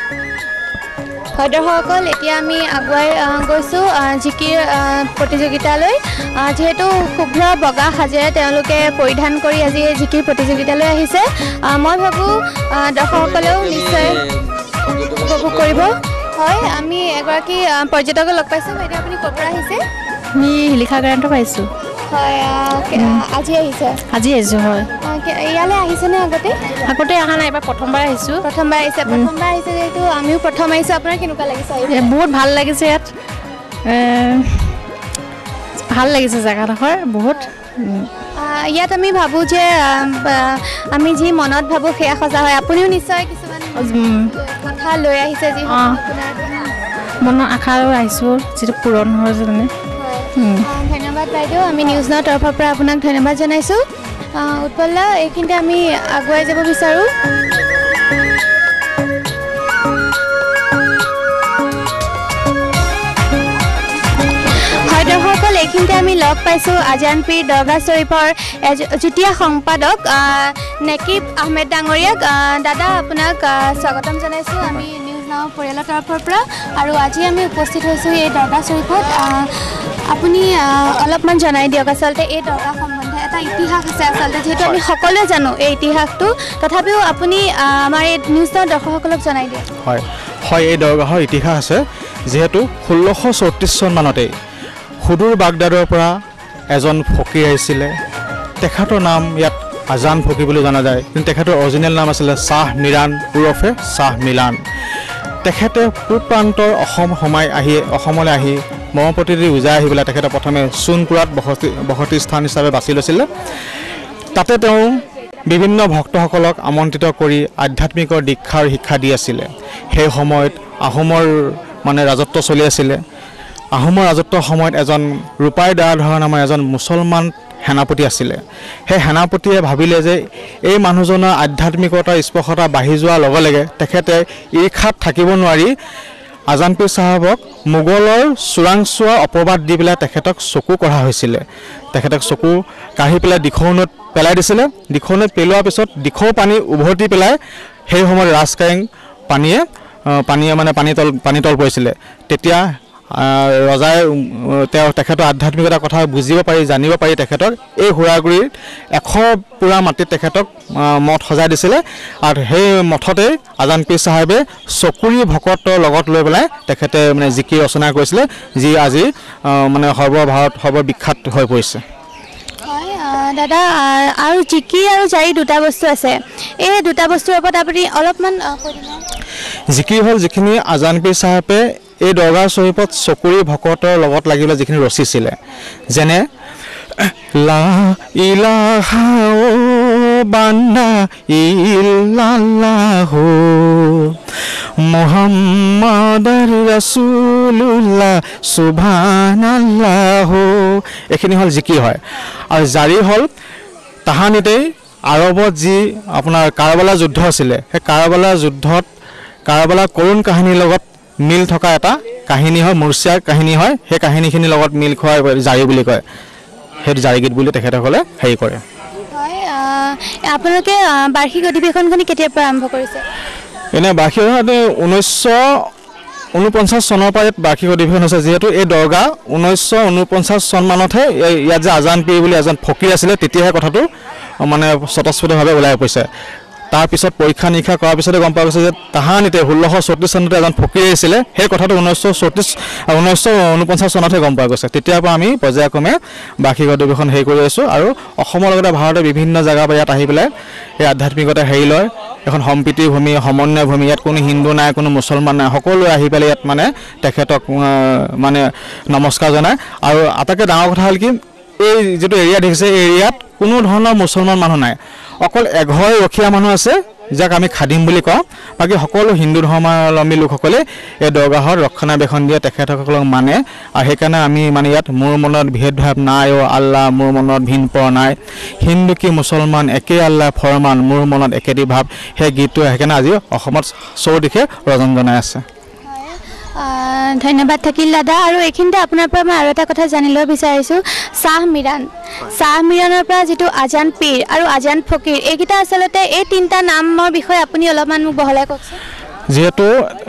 হয় দৰ্শকসকল, এতিয়া আমি আগুৱাই গৈছোঁ জিকিৰ প্ৰতিযোগিতালৈ। যিহেতু শুভ্ৰ বগা সাজেৰে তেওঁলোকে পৰিধান কৰি আজি এই জিকিৰ প্ৰতিযোগিতালৈ আহিছে, মই ভাবোঁ দৰ্শকসকলেও নিশ্চয় উপভোগ কৰিব। হয় আমি এগৰাকী পৰ্যটকক লগ পাইছোঁ। বাইদেউ আপুনি ক'ৰ পৰা আহিছে? আমি শিলিখা গ্ৰান্টৰ পাইছোঁ। হয় আজি আহিছে? আজি আহিছোঁ। হয় ইয়ালৈ আহিছেনে আগতে? আগতে অহা নাই, এবাৰ প্ৰথমবাৰ আহিছোঁ। প্ৰথমবাৰ আহিছে? প্ৰথমবাৰ আহিছে যিহেতু আমিও প্ৰথম আহিছোঁ। আপোনাৰ কেনেকুৱা লাগিছে? বহুত ভাল লাগিছে, ইয়াত ভাল লাগিছে জেগাডোখৰ বহুত। ইয়াত আমি ভাবোঁ যে আমি যি মনত ভাবোঁ সেয়া সঁচা হয়। আপুনিও নিশ্চয় কিছুমান কথা লৈ আহিছে যি মনৰ আশা লৈ আহিছোঁ, যিটো পূৰণ হৈছে মানে। ধন্যবাদ বাইদেউ, আমি নিউজ নাওৰ তৰফৰ পৰা আপোনাক ধন্যবাদ জনাইছোঁ। উৎপলা, এইখিনিতে আমি আগুৱাই যাব বিচাৰোঁ। হয় দৰ্শকসকল, এইখিনিতে আমি লগ পাইছোঁ আজানপীৰ দৰগাহ চৰিফৰ যুটীয়া সম্পাদক নেকিব আহমেদ ডাঙৰীয়াক। দাদা আপোনাক স্বাগতম জনাইছোঁ আমি নিউজ নাও পৰিয়ালৰ তৰফৰ পৰা। আৰু আজি আমি উপস্থিত হৈছোঁ এই দৰগাহ চৰিফত। আপুনি অলপমান জনাই দিয়ক আচলতে এই দৰগাহ সম্বন্ধে। এটা ইতিহাস আছে আচলতে, যিহেতু আমি সকলোৱে জানো এই ইতিহাসটো, তথাপিও আপুনি আমাৰ এই নিউজ নাও দৰ্শকসকলক জনাই দিয়ক। হয় হয় এই দৰগাহৰ ইতিহাস আছে। যিহেতু ষোল্লশ চৌত্ৰিছ চন মানতেই সুদূৰ বাগদাদৰ পৰা এজন ফকীৰ আহিছিলে। তেখেতৰ নাম ইয়াত আজান ফকীৰ বুলি জনা যায়, কিন্তু তেখেতৰ অৰিজিনেল নাম আছিলে শ্বাহ মিৰাণ ওৰফে শ্বাহ মিলান। তেখেতে পূব প্ৰান্তৰ অসম সোমাই আহি অসমলৈ আহি ব্ৰহ্মপুত্ৰেদি উজাই আহি পেলাই তেখেতে প্ৰথমে সোণপুৰত বসতি বসতি স্থান হিচাপে বাছি লৈছিলে। তাতে তেওঁ বিভিন্ন ভক্তসকলক আমন্ত্ৰিত কৰি আধ্যাত্মিকৰ দীক্ষাৰ শিক্ষা দি আছিলে। সেই সময়ত আহোমৰ মানে ৰাজত্ব চলি আছিলে। আহোমৰ ৰাজত্বৰ সময়ত এজন ৰূপাই দাধৰ নামৰ এজন মুছলমান সেনাপতি আছিলে। সেই সেনাপতিয়ে ভাবিলে যে এই মানুহজনৰ আধ্যাত্মিকতাৰ স্পৰ্শতা বাঢ়ি যোৱাৰ লগে লগে তেখেতে ঈৰ্ষাত থাকিব নোৱাৰি আজান পীৰ চাহাবক মোগলৰ চোৰাংচোৱা অপবাদ দি পেলাই তেখেতক চকু কঢ়া হৈছিলে। তেখেতক চকু কাঢ়ি পেলাই দিখৌ নৈত পেলাই দিছিলে। দিখৌ নৈত পেলোৱাৰ পিছত দিখৌ পানী উভতি পেলাই সেই সময়ত ৰাজকাৰেং পানীয়ে পানীয়ে মানে পানীতল পানীতল পৰিছিলে। তেতিয়া ৰজাই তেওঁ তেখেতৰ আধ্যাত্মিকতাৰ কথা বুজিব পাৰি জানিব পাৰি তেখেতক এই হুৰাগুৰিৰ এশ পুৰা মাটিত তেখেতক মঠ সজাই দিছিলে। আৰু সেই মঠতেই আজান পীৰ চাহেবে চকুৰি ভকতৰ লগত লৈ পেলাই তেখেতে মানে জিকিৰ ৰচনা কৰিছিলে, যি আজি মানে সৰ্বভাৰত সৰ্ববিখ্যাত হৈ পৰিছে। দাদা আৰু জিকিৰ আৰু জাৰি দুটা বস্তু আছে, এই দুটা বস্তুৰ ওপৰত আপুনি অলপমান কৈ দিব। জিকিৰ হ'ল যিখিনি আজান পীৰ চাহেবে এই দৰগাহ শ্বৰীফত চকুৰি ভকতৰ লগত লাগিলে যিখিনি ৰচিছিলে, যেনে লা ইলাহা বান্দা ইল্লাল্লাহু মুহাম্মাদুৰ ৰাসূলুল্লাহ সুবহানাল্লাহু, এইখিনি হ'ল জিকিৰ হয়। আৰু জাৰি হ'ল তাহানিতেই আৰবত যি আপোনাৰ কাৰবালা যুদ্ধ আছিলে, সেই কাৰবালা যুদ্ধত কাৰবালা কৰুণ কাহিনীৰ লগত মিল থকা এটা কাহিনী হয়, মুৰ্চিয়াৰ কাহিনী হয়। সেই কাহিনীখিনিৰ লগত মিল খোৱা জাৰি বুলি কয়। সেইটো জাৰি গীত বুলি তেখেতসকলে হেৰি কৰে। আপোনালোকে বাৰ্ষিক অধিৱেশনখিনি কেতিয়াৰ পৰা আৰম্ভ কৰিছে? এনে বাৰ্ষিক ঊনৈছশ ঊনপঞ্চাছ চনৰ পৰা ইয়াত বাৰ্ষিক অধিৱেশন হৈছে। যিহেতু এই দৰগাহ ঊনৈছশ ঊনপঞ্চাছ চন মানতহে ইয়াত যে আজান পীৰ বুলি এজন ফকীৰ আছিলে, তেতিয়াহে কথাটো মানে স্বতঃস্ফূৰ্তভাৱে ওলাই পৰিছে। তাৰপিছত পৰীক্ষা নিৰীক্ষা কৰাৰ পিছতে গম পোৱা গৈছে যে তাহানিতে ষোল্লশ চৌত্ৰিছ চনতে এজন ফকীৰ আহিছিলে। সেই কথাটো ঊনৈছশ চৌত্ৰিছ ঊনৈছশ ঊনপঞ্চাছ চনতহে গম পোৱা গৈছে। তেতিয়াৰ পৰা আমি পৰ্যায়ক্ৰমে বাৰ্ষিক অধিৱেশন হেৰি কৰি আছোঁ। আৰু অসমৰ লগতে ভাৰতৰ বিভিন্ন জেগাৰ পৰা ইয়াত আহি পেলাই এই আধ্যাত্মিকতা হেৰি লয়। এখন সম্প্ৰীতিৰ ভূমি, সমন্বয় ভূমি। ইয়াত কোনো হিন্দু নাই, কোনো মুছলমান নাই, সকলোৱে আহি পেলাই ইয়াত মানে তেখেতক মানে নমস্কাৰ জনায়। আৰু আটাইতকৈ ডাঙৰ কথা হ'ল কি, এই যিটো এৰিয়া দেখিছে, এই এৰিয়াত কোনো ধৰণৰ মুছলমান মানুহ নাই, অকল এঘৰ ৰখীয়া মানুহ আছে যাক আমি খাদিম বুলি কওঁ। বাকী সকলো হিন্দু ধৰ্মাৱলম্বী লোকসকলে এই দৰগাহত ৰক্ষণাবেক্ষণ দিয়ে, তেখেতসকলক মানে। আৰু সেইকাৰণে আমি মানে ইয়াত মোৰ মনত ভেদভাৱ নাই, অ' আল্লাহ মোৰ মনত ভিন পৰ নাই, হিন্দু কি মুছলমান একে আল্লাহ ফৰমান, মোৰ মনত একেটি ভাৱ, সেই গীতটো সেইকাৰণে আজি অসমত চৌদিশে ৰজন জনাই আছে। ধন্যবাদ থাকিল দাদা। আৰু এইখিনিতে আপোনাৰ পৰা মই আৰু এটা কথা জানিব বিচাৰিছোঁ, চাহ মিৰাণ চাহ মিৰাণৰ পৰা যিটো আজান পীৰ আৰু আজান ফকীৰ, এইকেইটা আচলতে এই তিনিটা নামৰ বিষয়ে আপুনি অলপমান মোক বহলাই কওকচোন। যিহেতু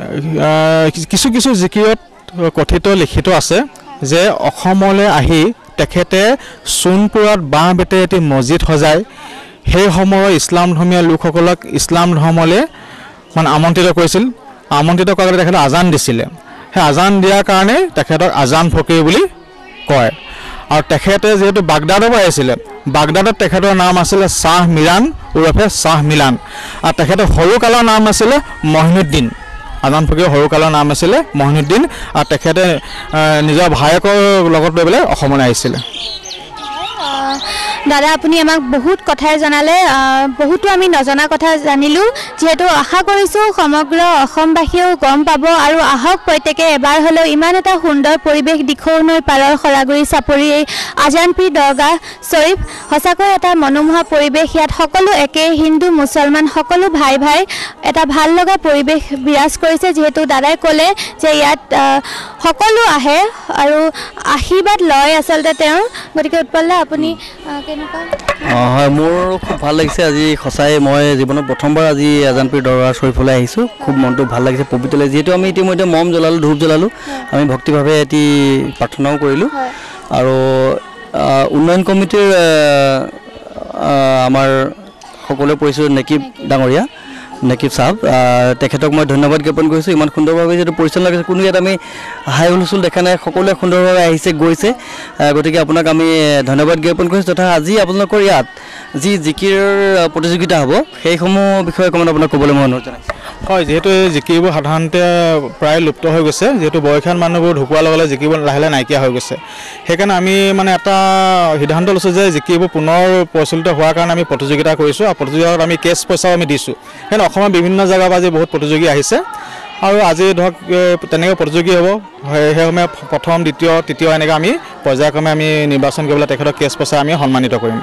কিছু কিছু জিকিৰত কথিত লিখিত আছে যে অসমলৈ আহি তেখেতে সোণপুৰত বাঁহ বেতেৰে এটি মছজিদ সজাই সেই সময়ৰ ইছলাম ধৰ্মীয় লোকসকলক ইছলাম ধৰ্মলৈ মানে আমন্ত্ৰিত কৰিছিল। আমন্ত্ৰিত কৰাৰ তেখেতে আজান দিছিলে। সেই আজান দিয়াৰ কাৰণে তেখেতক আজান ফকীৰ বুলি কয়। আৰু তেখেতে যিহেতু বাগদাদৰ পৰা আহিছিলে, বাগদাদত তেখেতৰ নাম আছিলে শ্বাহ মিৰাণ ওৰফে শ্বাহ মিলান। আৰু তেখেতৰ সৰুকালৰ নাম আছিলে মহিনুদ্দিন। আজান ফকীৰৰ সৰুকালৰ নাম আছিলে মহিনুদ্দিন। আৰু তেখেতে নিজৰ ভায়েকৰ লগত লৈ পেলাই অসমলৈ আহিছিলে। দাদা আপুনি আমাক বহুত কথাই জনালে, বহুতো আমি নজনা কথা জানিলোঁ। যিহেতু আশা কৰিছোঁ সমগ্ৰ অসমবাসীয়েও গম পাব। আৰু আহক প্ৰত্যেকে এবাৰ হ'লেও ইমান এটা সুন্দৰ পৰিৱেশ, দিখৌ নৈৰ পাৰৰ খৰাগুৰি চাপৰি এই আজান পীৰ দৰগাহ শ্বৰীফ, সঁচাকৈ এটা মনোমোহা পৰিৱেশ। ইয়াত সকলো একে, হিন্দু মুছলমান সকলো ভাই ভাই, এটা ভাল লগা পৰিৱেশ বিৰাজ কৰিছে। যিহেতু দাদাই ক'লে যে ইয়াত সকলো আহে আৰু আশীৰ্বাদ লয় আচলতে তেওঁৰ। গতিকে উৎপল দা আপুনি অঁ হয়, মোৰ খুব ভাল লাগিছে আজি। সঁচাই মই জীৱনত প্ৰথমবাৰ আজি আজান পীৰ দৰগাহ শ্বৰীফলৈ আহিছোঁ। খুব মনটো ভাল লাগিছে, পবিত্ৰ লাগিছে। যিহেতু আমি ইতিমধ্যে মম জ্বলালোঁ, ধূপ জ্বলালোঁ, আমি ভক্তিভাৱে এটি প্ৰাৰ্থনাও কৰিলোঁ। আৰু উন্নয়ন কমিটিৰ আমাৰ সকলোৱে পৰিচয় নেকিব ডাঙৰীয়া, নেকিব চাহাব, তেখেতক মই ধন্যবাদ জ্ঞাপন কৰিছোঁ। ইমান সুন্দৰভাৱে যিহেতু পৰিচালনা কৰিছে, কোনো ইয়াত আমি হাই হুলস্থুল দেখা নাই, সকলোৱে সুন্দৰভাৱে আহিছে গৈছে। গতিকে আপোনাক আমি ধন্যবাদ জ্ঞাপন কৰিছোঁ। তথা আজি আপোনালোকৰ ইয়াত যি জিকিৰ প্ৰতিযোগিতা হ'ব সেইসমূহ বিষয়ে অকণমান আপোনাক ক'বলৈ মই অনুৰোধ জনাইছোঁ। হয়, যিহেতু এই জিকিৰবোৰ সাধাৰণতে প্ৰায় লুপ্ত হৈ গৈছে। যিহেতু বয়সীয়াল মানুহবোৰ ঢুকোৱাৰ লগে লগে জিকিৰবোৰ লাহে লাহে নাইকিয়া হৈ গৈছে। সেইকাৰণে আমি মানে এটা সিদ্ধান্ত লৈছোঁ যে জিকিৰবোৰ পুনৰ প্ৰচলিত হোৱাৰ কাৰণে আমি প্ৰতিযোগিতা কৰিছোঁ। আৰু প্ৰতিযোগিতাত আমি কেছ পইচাও আমি দিছোঁ। সেইকাৰণে অসমৰ বিভিন্ন জেগাৰ পৰা আজি বহুত প্ৰতিযোগী আহিছে। আৰু আজি ধৰক তেনেকৈ প্ৰতিযোগী হ'ব সেইসময়ে প্ৰথম দ্বিতীয় তৃতীয় এনেকৈ আমি পৰ্যায়ক্ৰমে আমি নিৰ্বাচন কৰিবলৈ তেখেতক কেছ পইচা আমি সন্মানিত কৰিম।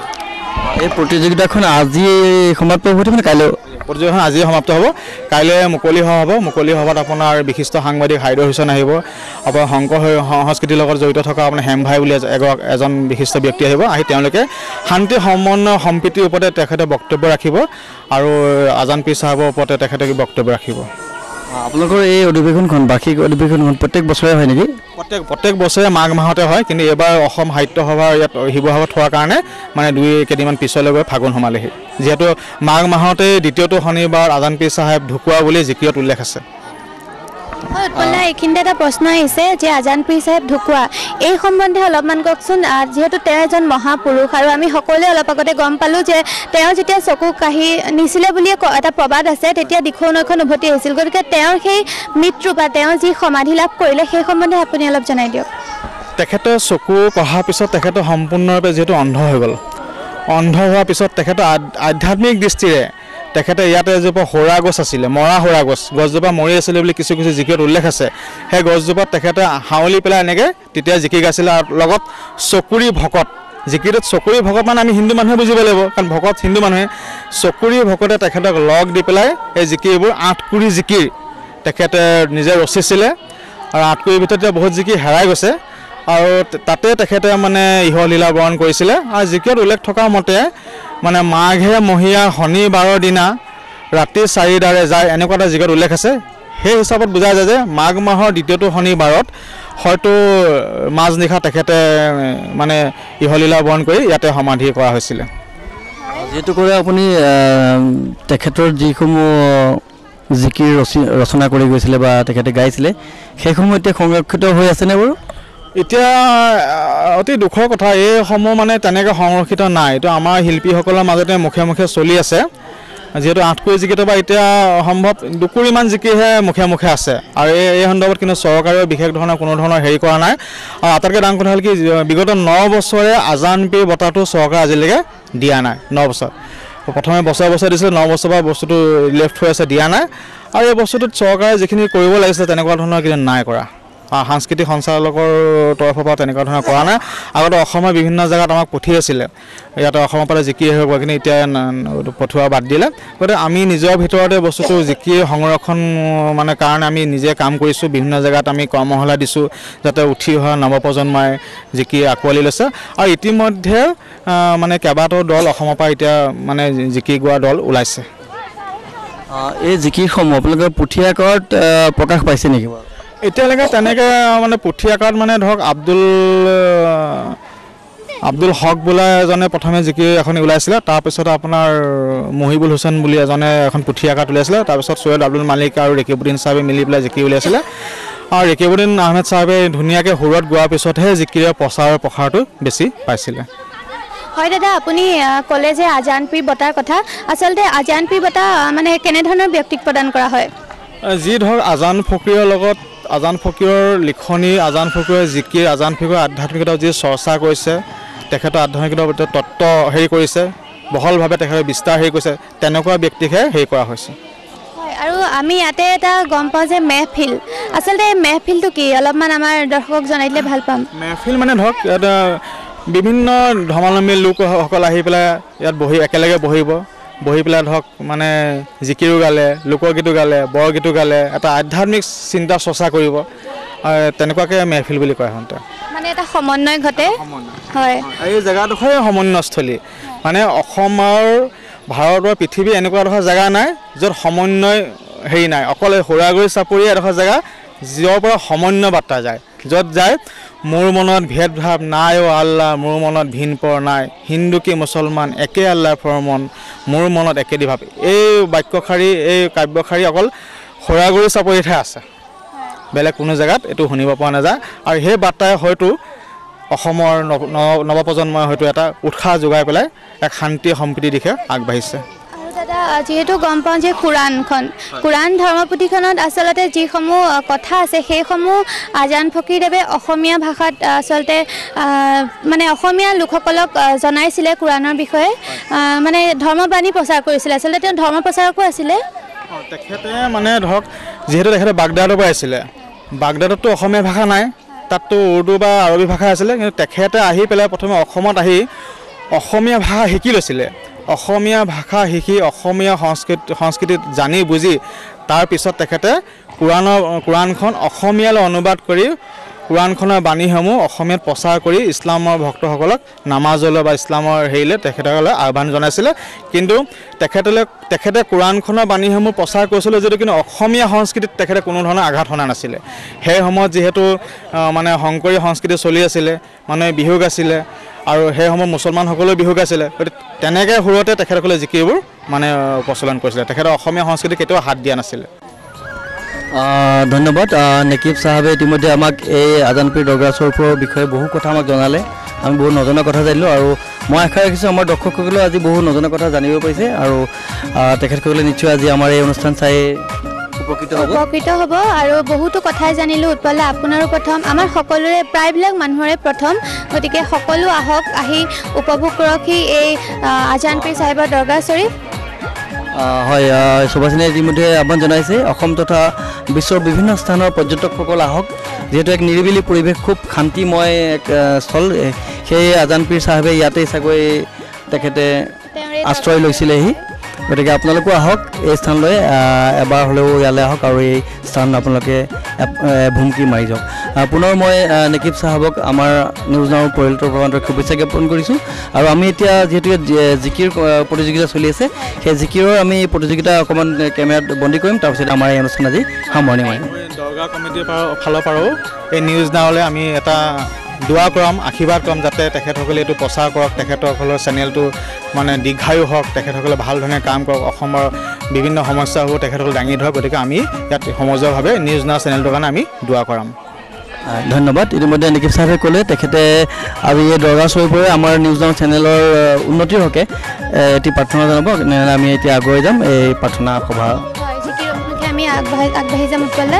এই প্ৰতিযোগিতাখন আজি সমাপ্ত হ'ব মানে কাইলৈ প্ৰতিযোগিতাখন আজি সমাপ্ত হ'ব, কাইলৈ মুকলি সভা হ'ব। মুকলি সভাত আপোনাৰ বিশিষ্ট সাংবাদিক হাইদৰ হুছেইন আহিব, আপোনাৰ শংকৰ সংস্কৃতিৰ লগত জড়িত থকা আপোনাৰ হেম ভাই বুলি এজন বিশিষ্ট ব্যক্তি আহিব। আহি তেওঁলোকে শান্তি সমন্বয় সম্প্ৰীতিৰ ওপৰতে তেখেতে বক্তব্য ৰাখিব আৰু আজান পীৰ চাহাবৰ ওপৰতে তেখেতে বক্তব্য ৰাখিব। আপোনালোকৰ এই অধিৱেশনখন বাৰ্ষিক অধিৱেশনখন প্ৰত্যেক বছৰে হয় নেকি? প্ৰত্যেক প্ৰত্যেক বছৰে মাঘ মাহতে হয়, কিন্তু এইবাৰ অসম সাহিত্য সভাৰ ইয়াত শিৱসাগৰত হোৱাৰ কাৰণে মানে দুই কেইদিনমান পিছলৈ গৈ ফাগুন সোমালেহি, যিহেতু মাঘ মাহতে দ্বিতীয়টো শনিবাৰ আজান পীৰ চাহেব ঢুকুৱা বুলি জিকিৰত উল্লেখ আছে। হয় উৎপল, এইখিনিতে এটা প্ৰশ্ন আহিছে যে আজান পীৰ চাহেব ঢুকুৱা এই সম্বন্ধে অলপমান কওকচোন। যিহেতু তেওঁ এজন মহাপুৰুষ আৰু আমি সকলোৱে অলপ আগতে গম পালোঁ যে তেওঁ যেতিয়া চকু কাঢ়ি নিছিলে বুলিয়ে এটা প্ৰবাদ আছে, তেতিয়া দিখৌ নৈখন উভতি আহিছিল। গতিকে তেওঁৰ সেই মৃত্যু বা তেওঁ যি সমাধি লাভ কৰিলে সেই সম্বন্ধে আপুনি অলপ জনাই দিয়ক। তেখেতে চকু পঢ়াৰ পিছত তেখেতে সম্পূৰ্ণৰূপে যিহেতু অন্ধ হৈ গ'ল, অন্ধ হোৱাৰ পিছত তেখেতৰ আধ্যাত্মিক দৃষ্টিৰে তেখেতে ইয়াতে এজোপা সৌৰা গছ আছিলে, মৰা সৌৰা গছ, গছজোপা মৰি আছিলে বুলি কিছু কিছু জিকিৰত উল্লেখ আছে। সেই গছজোপাত তেখেতে হাউলি পেলাই এনেকৈ তেতিয়া জিকি গাইছিলে, আৰু লগত চকুৰি ভকত, জিকিৰত চকুৰি ভকত মানে আমি হিন্দু মানুহে বুজিব লাগিব, কাৰণ ভকত হিন্দু মানুহে। চকুৰি ভকতে তেখেতক লগ দি পেলাই এই জিকিৰবোৰ আঠকুৰি জিকিৰ তেখেতে নিজে ৰচিছিলে, আৰু আঠকুৰিৰ ভিতৰত এতিয়া বহুত জিকিৰ হেৰাই গৈছে, আৰু তাতে তেখেতে মানে ইহলীলা বৰণ কৰিছিলে। আৰু জিকিৰত উল্লেখ থকা মতে মানে মাঘে মহীয়া শনিবাৰৰ দিনা ৰাতি চাৰিদাৰে যায়, এনেকুৱা এটা জিকিৰত উল্লেখ আছে। সেই হিচাপত বুজা যায় যে মাঘ মাহৰ দ্বিতীয়টো শনিবাৰত হয়তো মাজনিশা তেখেতে মানে ইহলীলা বৰণ কৰি ইয়াতে সমাধি কৰা হৈছিলে। যিহেতু কৰে আপুনি তেখেতৰ যিসমূহ জিকিৰ ৰচি ৰচনা কৰি গৈছিলে বা তেখেতে গাইছিলে সেইসমূহ এতিয়া সংৰক্ষিত হৈ আছেনে বাৰু? এতিয়া অতি দুখৰ কথা, এইসমূহ মানে তেনেকৈ সংৰক্ষিত নাই। এইটো আমাৰ শিল্পীসকলৰ মাজতে মুখে মুখে চলি আছে, যিহেতু আঠকুৰি জিকিৰটো বা এতিয়া সম্ভৱ দুকুৰিমান জিকিৰহে মুখে মুখে আছে, আৰু এই এই সন্দৰ্ভত কিন্তু চৰকাৰেও বিশেষ ধৰণৰ কোনো ধৰণৰ হেৰি কৰা নাই। আৰু আটাইতকৈ ডাঙৰ কথা হ'ল কি, বিগত ন বছৰে আজান পীৰ বঁটাটো চৰকাৰে আজিলৈকে দিয়া নাই। ন বছৰ প্ৰথমে বছৰে বছৰে দিছিলে, ন বছৰ পৰা বস্তুটো লেফ্ট হৈ আছে, দিয়া নাই। আৰু এই বস্তুটোত চৰকাৰে যিখিনি কৰিব লাগিছিলে তেনেকুৱা ধৰণৰ কিন্তু নাই কৰা। সাংস্কৃতিক সঞ্চালকৰ তৰফৰ পৰা তেনেকুৱা ধৰণৰ কৰা নাই। আগতে অসমৰ বিভিন্ন জেগাত আমাক পঠিয়াইছিলে, ইয়াতে অসমৰ পৰা জিকিৰ হৈ গ'ল, কিন্তু এতিয়া পঠোৱা বাদ দিলে। গতিকে আমি নিজৰ ভিতৰতে বস্তুটো জিকিৰ সংৰক্ষণ মানে কাৰণে আমি নিজে কাম কৰিছোঁ। বিভিন্ন জেগাত আমি কৰ্মশালা দিছোঁ, যাতে উঠি অহা নৱপ্ৰজন্মই জিকিৰ আঁকোৱালি লৈছে। আৰু ইতিমধ্যে মানে কেইবাটাও দল অসমৰ পৰা এতিয়া মানে জিকিৰ গোৱা দল ওলাইছে। এই জিকিৰসমূহ আপোনালোকৰ পুথি আকাৰত প্ৰকাশ পাইছে নেকি বাৰু? এতিয়ালৈকে তেনেকৈ মানে পুথি আকাৰত মানে ধৰক আব্দুল আব্দুল হক বোলা এজনে প্ৰথমে জিকিৰ এখন ওলাইছিলে, তাৰপিছত আপোনাৰ মহিবুল হুছেইন বুলি এজনে এখন পুথি আকাৰত উলিয়াইছিলে, তাৰপিছত চৈয়দ আব্দুল মালিক আৰু ৰেকিবুদ্দিন চাহাবে মিলি পেলাই জিকিৰ উলিয়াইছিলে। আৰু ৰেকিবুদ্দিন আহমেদ চাহাবে ধুনীয়াকৈ সুৰত গোৱাৰ পিছতহে জিকিৰৰ প্ৰচাৰ প্ৰসাৰটো বেছি পাইছিলে। হয় দাদা, আপুনি ক'লে যে আজান পীৰ বঁটাৰ কথা, আচলতে আজান পীৰ বঁটা মানে কেনেধৰণৰ ব্যক্তিক প্ৰদান কৰা হয়? যি ধৰক আজান ফকীৰৰ লগত আজান ফকীৰৰ লিখনি, আজান ফকীৰৰ জিকিৰ, আজান ফকীৰৰ আধ্যাত্মিকতাৰ যি চৰ্চা কৰিছে, তেখেতৰ আধ্যাত্মিকতাৰ প্ৰতি তত্ত্ব হেৰি কৰিছে, বহলভাৱে তেখেতে বিস্তাৰ হেৰি কৰিছে, তেনেকুৱা ব্যক্তিকহে হেৰি কৰা হৈছে। হয়, আৰু আমি ইয়াতে এটা গম পাওঁ যে মেহফিল, আচলতে এই মেহফিলটো কি অলপমান আমাৰ দৰ্শকক জনাই দিলে ভাল পাম। মেহফিল মানে ধৰক ইয়াত বিভিন্ন ধৰ্মাৱলম্বী লোকসকল আহি পেলাই ইয়াত বহি একেলগে বহিব, বহি পেলাই ধৰক মানে জিকিৰো গালে, লোকগীতো গালে, বৰগীতো গালে, এটা আধ্যাত্মিক চিন্তা চৰ্চা কৰিব, তেনেকুৱাকৈ মেহফিল বুলি কয় সাধাৰণতে। মানে এটা সমন্বয় ঘটে। হয়, এই জেগাডোখৰে সমন্বয়স্থলী, মানে অসমৰ ভাৰতৰ পৃথিৱীৰ এনেকুৱা এডোখৰ জেগা নাই য'ত সমন্বয় হেৰি নাই। অকল এই সৌৰাগুৰি চাপৰি এডোখৰ জেগা য'ৰ পৰা সমন্বয় বাৰ্তা যায়, য'ত যায় মোৰ মনত ভেদভাৱ নাই অ' আল্লাহ, মোৰ মনত ভিন পৰ নাই, হিন্দু কি মুছলমান একে আল্লাহ ফৰমন, মোৰ মনত একেদি ভাৱ। এই বাক্যশাৰী, এই কাব্যশাৰী অকল সৌৰাগুৰি চাপৰিতহে আছে, বেলেগ কোনো জেগাত এইটো শুনিব পৰা নাযায়। আৰু সেই বাৰ্তাই হয়তো অসমৰ নৱপ্ৰজন্মই হয়তো এটা উৎসাহ যোগাই পেলাই এক শান্তি সম্প্ৰীতিৰ দিশে আগবাঢ়িছে। আৰু দাদা, যিহেতু গম পাওঁ যে কোৰাণখন, কোৰাণ ধৰ্মপুথিখনত আচলতে যিসমূহ কথা আছে সেইসমূহ আজান ফকীৰদেৱে অসমীয়া ভাষাত আচলতে মানে অসমীয়া লোকসকলক জনাইছিলে কোৰাণৰ বিষয়ে, মানে ধৰ্মবাণী প্ৰচাৰ কৰিছিলে। আচলতে তেওঁ ধৰ্ম প্ৰচাৰকো আছিলে। তেখেতে মানে ধৰক যিহেতু তেখেতে বাগদাদৰ পৰা আছিলে বাগদাদততো অসমীয়া ভাষা নাই তাততো উৰ্দু বা আৰবী ভাষা আছিলে কিন্তু তেখেতে আহি পেলাই প্ৰথমে অসমত আহি অসমীয়া ভাষা শিকি লৈছিলে অসমীয়া ভাষা শিকি অসমীয়া সংস্কৃতি সংস্কৃতি জানি বুজি তাৰপিছত তেখেতে কোৰাণৰ কোৰাণখন অসমীয়ালৈ অনুবাদ কৰি কোৰাণখনৰ বাণীসমূহ অসমীয়াত প্ৰচাৰ কৰি ইছলামৰ ভক্তসকলক নামাজলৈ বা ইছলামৰ হেৰিলৈ তেখেতসকলে আহ্বান জনাইছিলে কিন্তু তেখেতলৈ তেখেতে কোৰাণখনৰ বাণীসমূহ প্ৰচাৰ কৰিছিলে যদিও কিন্তু অসমীয়া সংস্কৃতিত তেখেতে কোনো ধৰণৰ আঘাত সনা নাছিলে সেই সময়ত যিহেতু মানে শংকৰী সংস্কৃতি চলি আছিলে মানে বিহু গাইছিলে আৰু সেই সময়ত মুছলমানসকলেও বিহু গাইছিলে গতিকে তেনেকৈ সুৰতে তেখেতসকলে জিকিৰবোৰ মানে প্ৰচলন কৰিছিলে তেখেতে অসমীয়া সংস্কৃতি কেতিয়াও হাত দিয়া নাছিলে ধন্যবাদ নেকিব চাহাবে ইতিমধ্যে আমাক এই আজানপীৰ দৰগাহ শ্বৰীফৰ বিষয়ে বহু কথা আমাক জনালে আমি বহু নজনা কথা জানিলোঁ আৰু মই আশা ৰাখিছোঁ আমাৰ দৰ্শকসকলেও আজি বহু নজনা কথা জানিব পাৰিছে আৰু তেখেতসকলে নিশ্চয় আজি আমাৰ এই অনুষ্ঠান চাই উপকৃত হ'ব উপকৃত হ'ব আৰু বহুতো কথাই জানিলোঁ উৎপলে আপোনাৰো প্ৰথম আমাৰ সকলোৰে প্ৰায়বিলাক মানুহৰে প্ৰথম গতিকে সকলো আহক আহি উপভোগ কৰকহি এই আজানপীৰ চাহিবৰ দৰগাহ শ্বৰীফ হয় সুভাষিনীয়ে ইতিমধ্যে আহ্বান জনাইছে অসম তথা বিশ্বৰ বিভিন্ন স্থানৰ পৰ্যটকসকল আহক যিহেতু এক নিৰিবিলি পৰিৱেশ খুব শান্তিময় এক স্থল সেই আজানপীৰ চাহাবে ইয়াতে চাগৈ তেখেতে আশ্ৰয় লৈছিলেহি গতিকে আপোনালোকো আহক এই স্থানলৈ এবাৰ হ'লেও ইয়ালৈ আহক আৰু এই স্থান আপোনালোকে ভুমকি মাৰি যাওক পুনৰ মই নেকিব চাহাবক আমাৰ নিউজ নাওৰ পৰিয়ালটোৰ পৰা শুভেচ্ছা জ্ঞাপন কৰিছোঁ আৰু আমি এতিয়া যিহেতু জিকিৰ প্ৰতিযোগিতা চলি আছে সেই জিকিৰৰ আমি প্ৰতিযোগিতা অকণমান কেমেৰাত বন্দী কৰিম তাৰপিছত আমাৰ এই অনুষ্ঠান আজি সামৰণি মাৰিম দৰগাহ কমিটিৰ ফালৰ পৰাও এই নিউজ নাওলৈ আমি এটা দোৱা কৰাম আশীৰ্বাদ কৰাম যাতে তেখেতসকলে এইটো প্ৰচাৰ কৰক তেখেতসকলৰ চেনেলটো মানে দীৰ্ঘায়ু হওক তেখেতসকলে ভাল ধৰণে কাম কৰক অসমৰ বিভিন্ন সমস্যাবোৰ তেখেতসকলে দাঙি ধৰক গতিকে আমি ইয়াত সমজুৱাভাৱে নিউজ নাও চেনেলটোৰ কাৰণে আমি দোৱা কৰাম ধন্যবাদ ইতিমধ্যে নেকিব চাহাবে ক'লে তেখেতে আজি এই দৰগাহ শ্বৰীফৰে আমাৰ নিউজ নাও চেনেলৰ উন্নতিৰ হকে এটি প্ৰাৰ্থনা জনাব আমি এতিয়া আগুৱাই যাম এই প্ৰাৰ্থনা সভা আমি আগবাঢ়ি আগবাঢ়ি যাম উৎপলে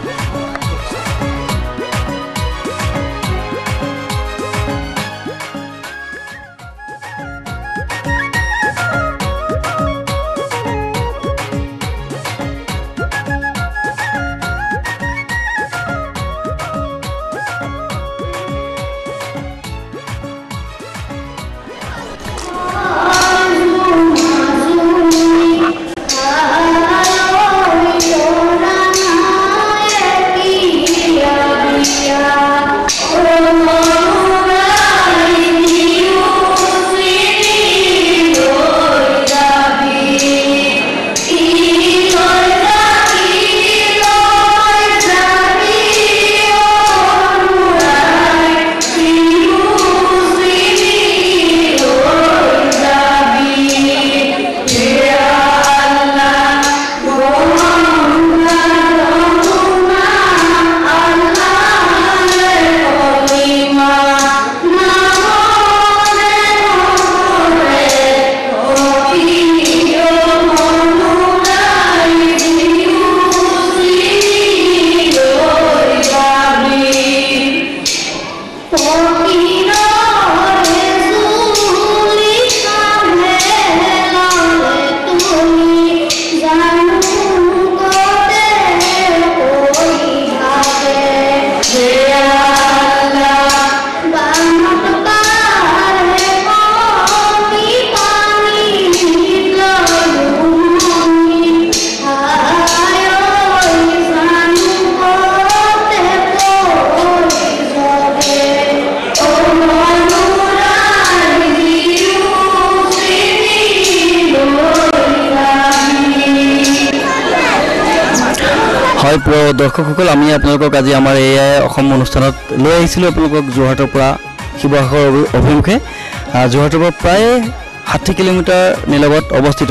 প্ৰিয় দৰ্শকসকল আমি আপোনালোকক আজি আমাৰ এই অসম অনুষ্ঠানত লৈ আহিছিলোঁ আপোনালোকক যোৰহাটৰ পৰা শিৱসাগৰ অভিমুখে যোৰহাটৰ পৰা প্ৰায় ষাঠি কিলোমিটাৰ নিলগত অৱস্থিত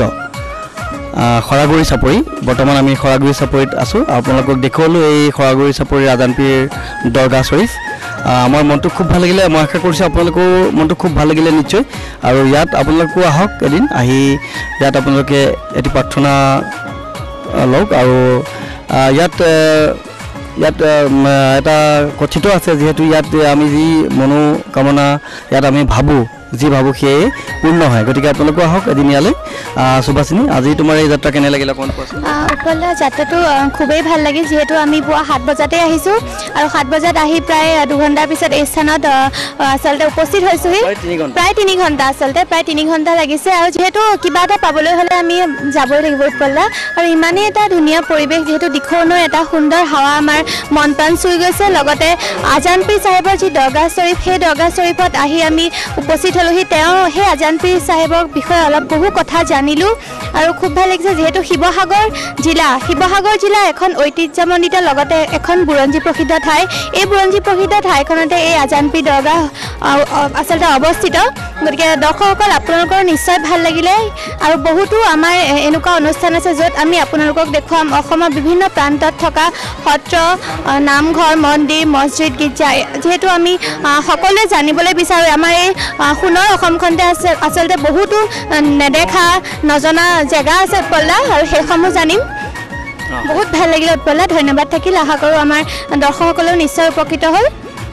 খৰাগুৰি চাপৰি বৰ্তমান আমি খৰাগুৰি চাপৰিত আছোঁ আপোনালোকক দেখুৱালোঁ এই খৰাগুৰি চাপৰিৰ আজানপীৰ দৰগাহ শ্বৰীফ আমাৰ মনটো খুব ভাল লাগিলে মই আশা কৰিছোঁ আপোনালোকৰ মনটো খুব ভাল লাগিলে নিশ্চয় আৰু ইয়াত আপোনালোকো আহক এদিন আহি ইয়াত আপোনালোকে এটি প্ৰাৰ্থনা লওক আৰু ইয়াত ইয়াত এটা কথিত আছে যিহেতু ইয়াত আমি যি মনোকামনা ইয়াত আমি ভাবোঁ যি ভাবোঁ সেয়ে পূৰ্ণ হয় গতিকে আপোনালোকো আহক এদিন ইয়ালৈ সুভাষিনী আজি তোমাৰ এই যাত্ৰা কেনে লাগিলে অকণ কোৱাচোন উৎপল দা যাত্ৰাটো খুবেই ভাল লাগিল যিহেতু আমি পুৱা সাত বজাতে আহিছোঁ আৰু সাত বজাত আহি প্ৰায় দুঘণ্টাৰ পিছত এই স্থানত আচলতে উপস্থিত হৈছোঁহি প্ৰায় তিনি ঘণ্টা আচলতে প্ৰায় তিনি ঘণ্টা লাগিছে আৰু যিহেতু কিবা এটা পাবলৈ হ'লে আমি যাবই লাগিব উৎপল দা আৰু ইমানেই এটা ধুনীয়া পৰিৱেশ যিহেতু দিখৌনৰ এটা সুন্দৰ হাৱা আমাৰ মন প্ৰাণ চুই গৈছে লগতে আজান পীৰ চাহেবৰ যি দৰগাহ শ্বৰীফ সেই দৰগাহ শ্বৰীফত আহি আমি উপস্থিত হ'লোহি তেওঁ সেই আজান পীৰ চাহেবৰ বিষয়ে অলপ বহু কথা জানিলোঁ আৰু খুব ভাল লাগিছে যিহেতু শিৱসাগৰ জিলা শিৱসাগৰ জিলা এখন ঐতিহ্যমণ্ডিত লগতে এখন বুৰঞ্জী প্ৰসিদ্ধ ঠাই এই বুৰঞ্জী প্ৰসিদ্ধ ঠাইখনতে এই আজান পীৰ দৰগাহ আচলতে অৱস্থিত গতিকে দৰ্শকসকল আপোনালোকৰ নিশ্চয় ভাল লাগিলে আৰু বহুতো আমাৰ এনেকুৱা অনুষ্ঠান আছে য'ত আমি আপোনালোকক দেখুৱাম অসমৰ বিভিন্ন প্ৰান্তত থকা সত্ৰ নামঘৰ মন্দিৰ মছজিদ গীৰ্জা যিহেতু আমি সকলোৱে জানিবলৈ বিচাৰোঁ আমাৰ এই সোণৰ অসমখনতে আছে আচলতে বহুতো নেদেখা নজনা জেগা আছে উৎপলদা আৰু সেইসমূহ জানিম বহুত ভাল লাগিলে উৎপলদা ধন্যবাদ থাকিল আশা কৰোঁ আমাৰ দৰ্শকসকলেও নিশ্চয় উপকৃত হ'ল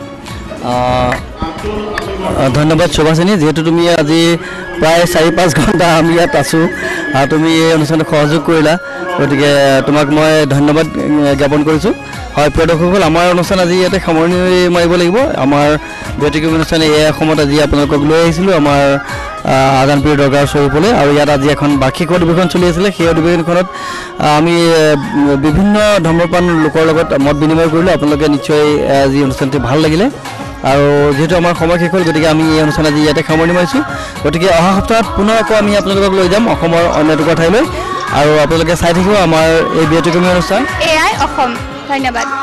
ধন্যবাদ সুভাষিনী যিহেতু তুমি আজি প্ৰায় চাৰি পাঁচ ঘণ্টা আমি ইয়াত আছোঁ আৰু তুমি এই অনুষ্ঠানত সহযোগ কৰিলা গতিকে তোমাক মই ধন্যবাদ জ্ঞাপন কৰিছোঁ হয় প্ৰিয় দৰ্শকসকল আমাৰ অনুষ্ঠান আজি ইয়াতে সামৰণি মাৰিব লাগিব আমাৰ ব্যতিক্ৰমী অনুষ্ঠান এই অসমত আজি আপোনালোকক লৈ আহিছিলোঁ আমাৰ আজান পীৰ দৰগাহ শ্বৰীফলৈ আৰু ইয়াত আজি এখন বাৰ্ষিক অধিৱেশন চলি আছিলে সেই অধিৱেশনখনত আমি বিভিন্ন ধৰ্মপ্ৰাণ লোকৰ লগত মত বিনিময় কৰিলোঁ আপোনালোকে নিশ্চয় আজি অনুষ্ঠানটি ভাল লাগিলে আৰু যেহেতু আমাৰ সময় শেষ হ'ল গতিকে আমি এই অনুষ্ঠান আজি ইয়াতে সামৰণি মাৰিছোঁ গতিকে অহা সপ্তাহত পুনৰ আকৌ আমি আপোনালোকক লৈ যাম অসমৰ অন্য এটুকুৰা ঠাইলৈ আৰু আপোনালোকে চাই থাকিব আমাৰ এই ব্যতিক্ৰমী অনুষ্ঠান এয়াই অসম ধন্যবাদ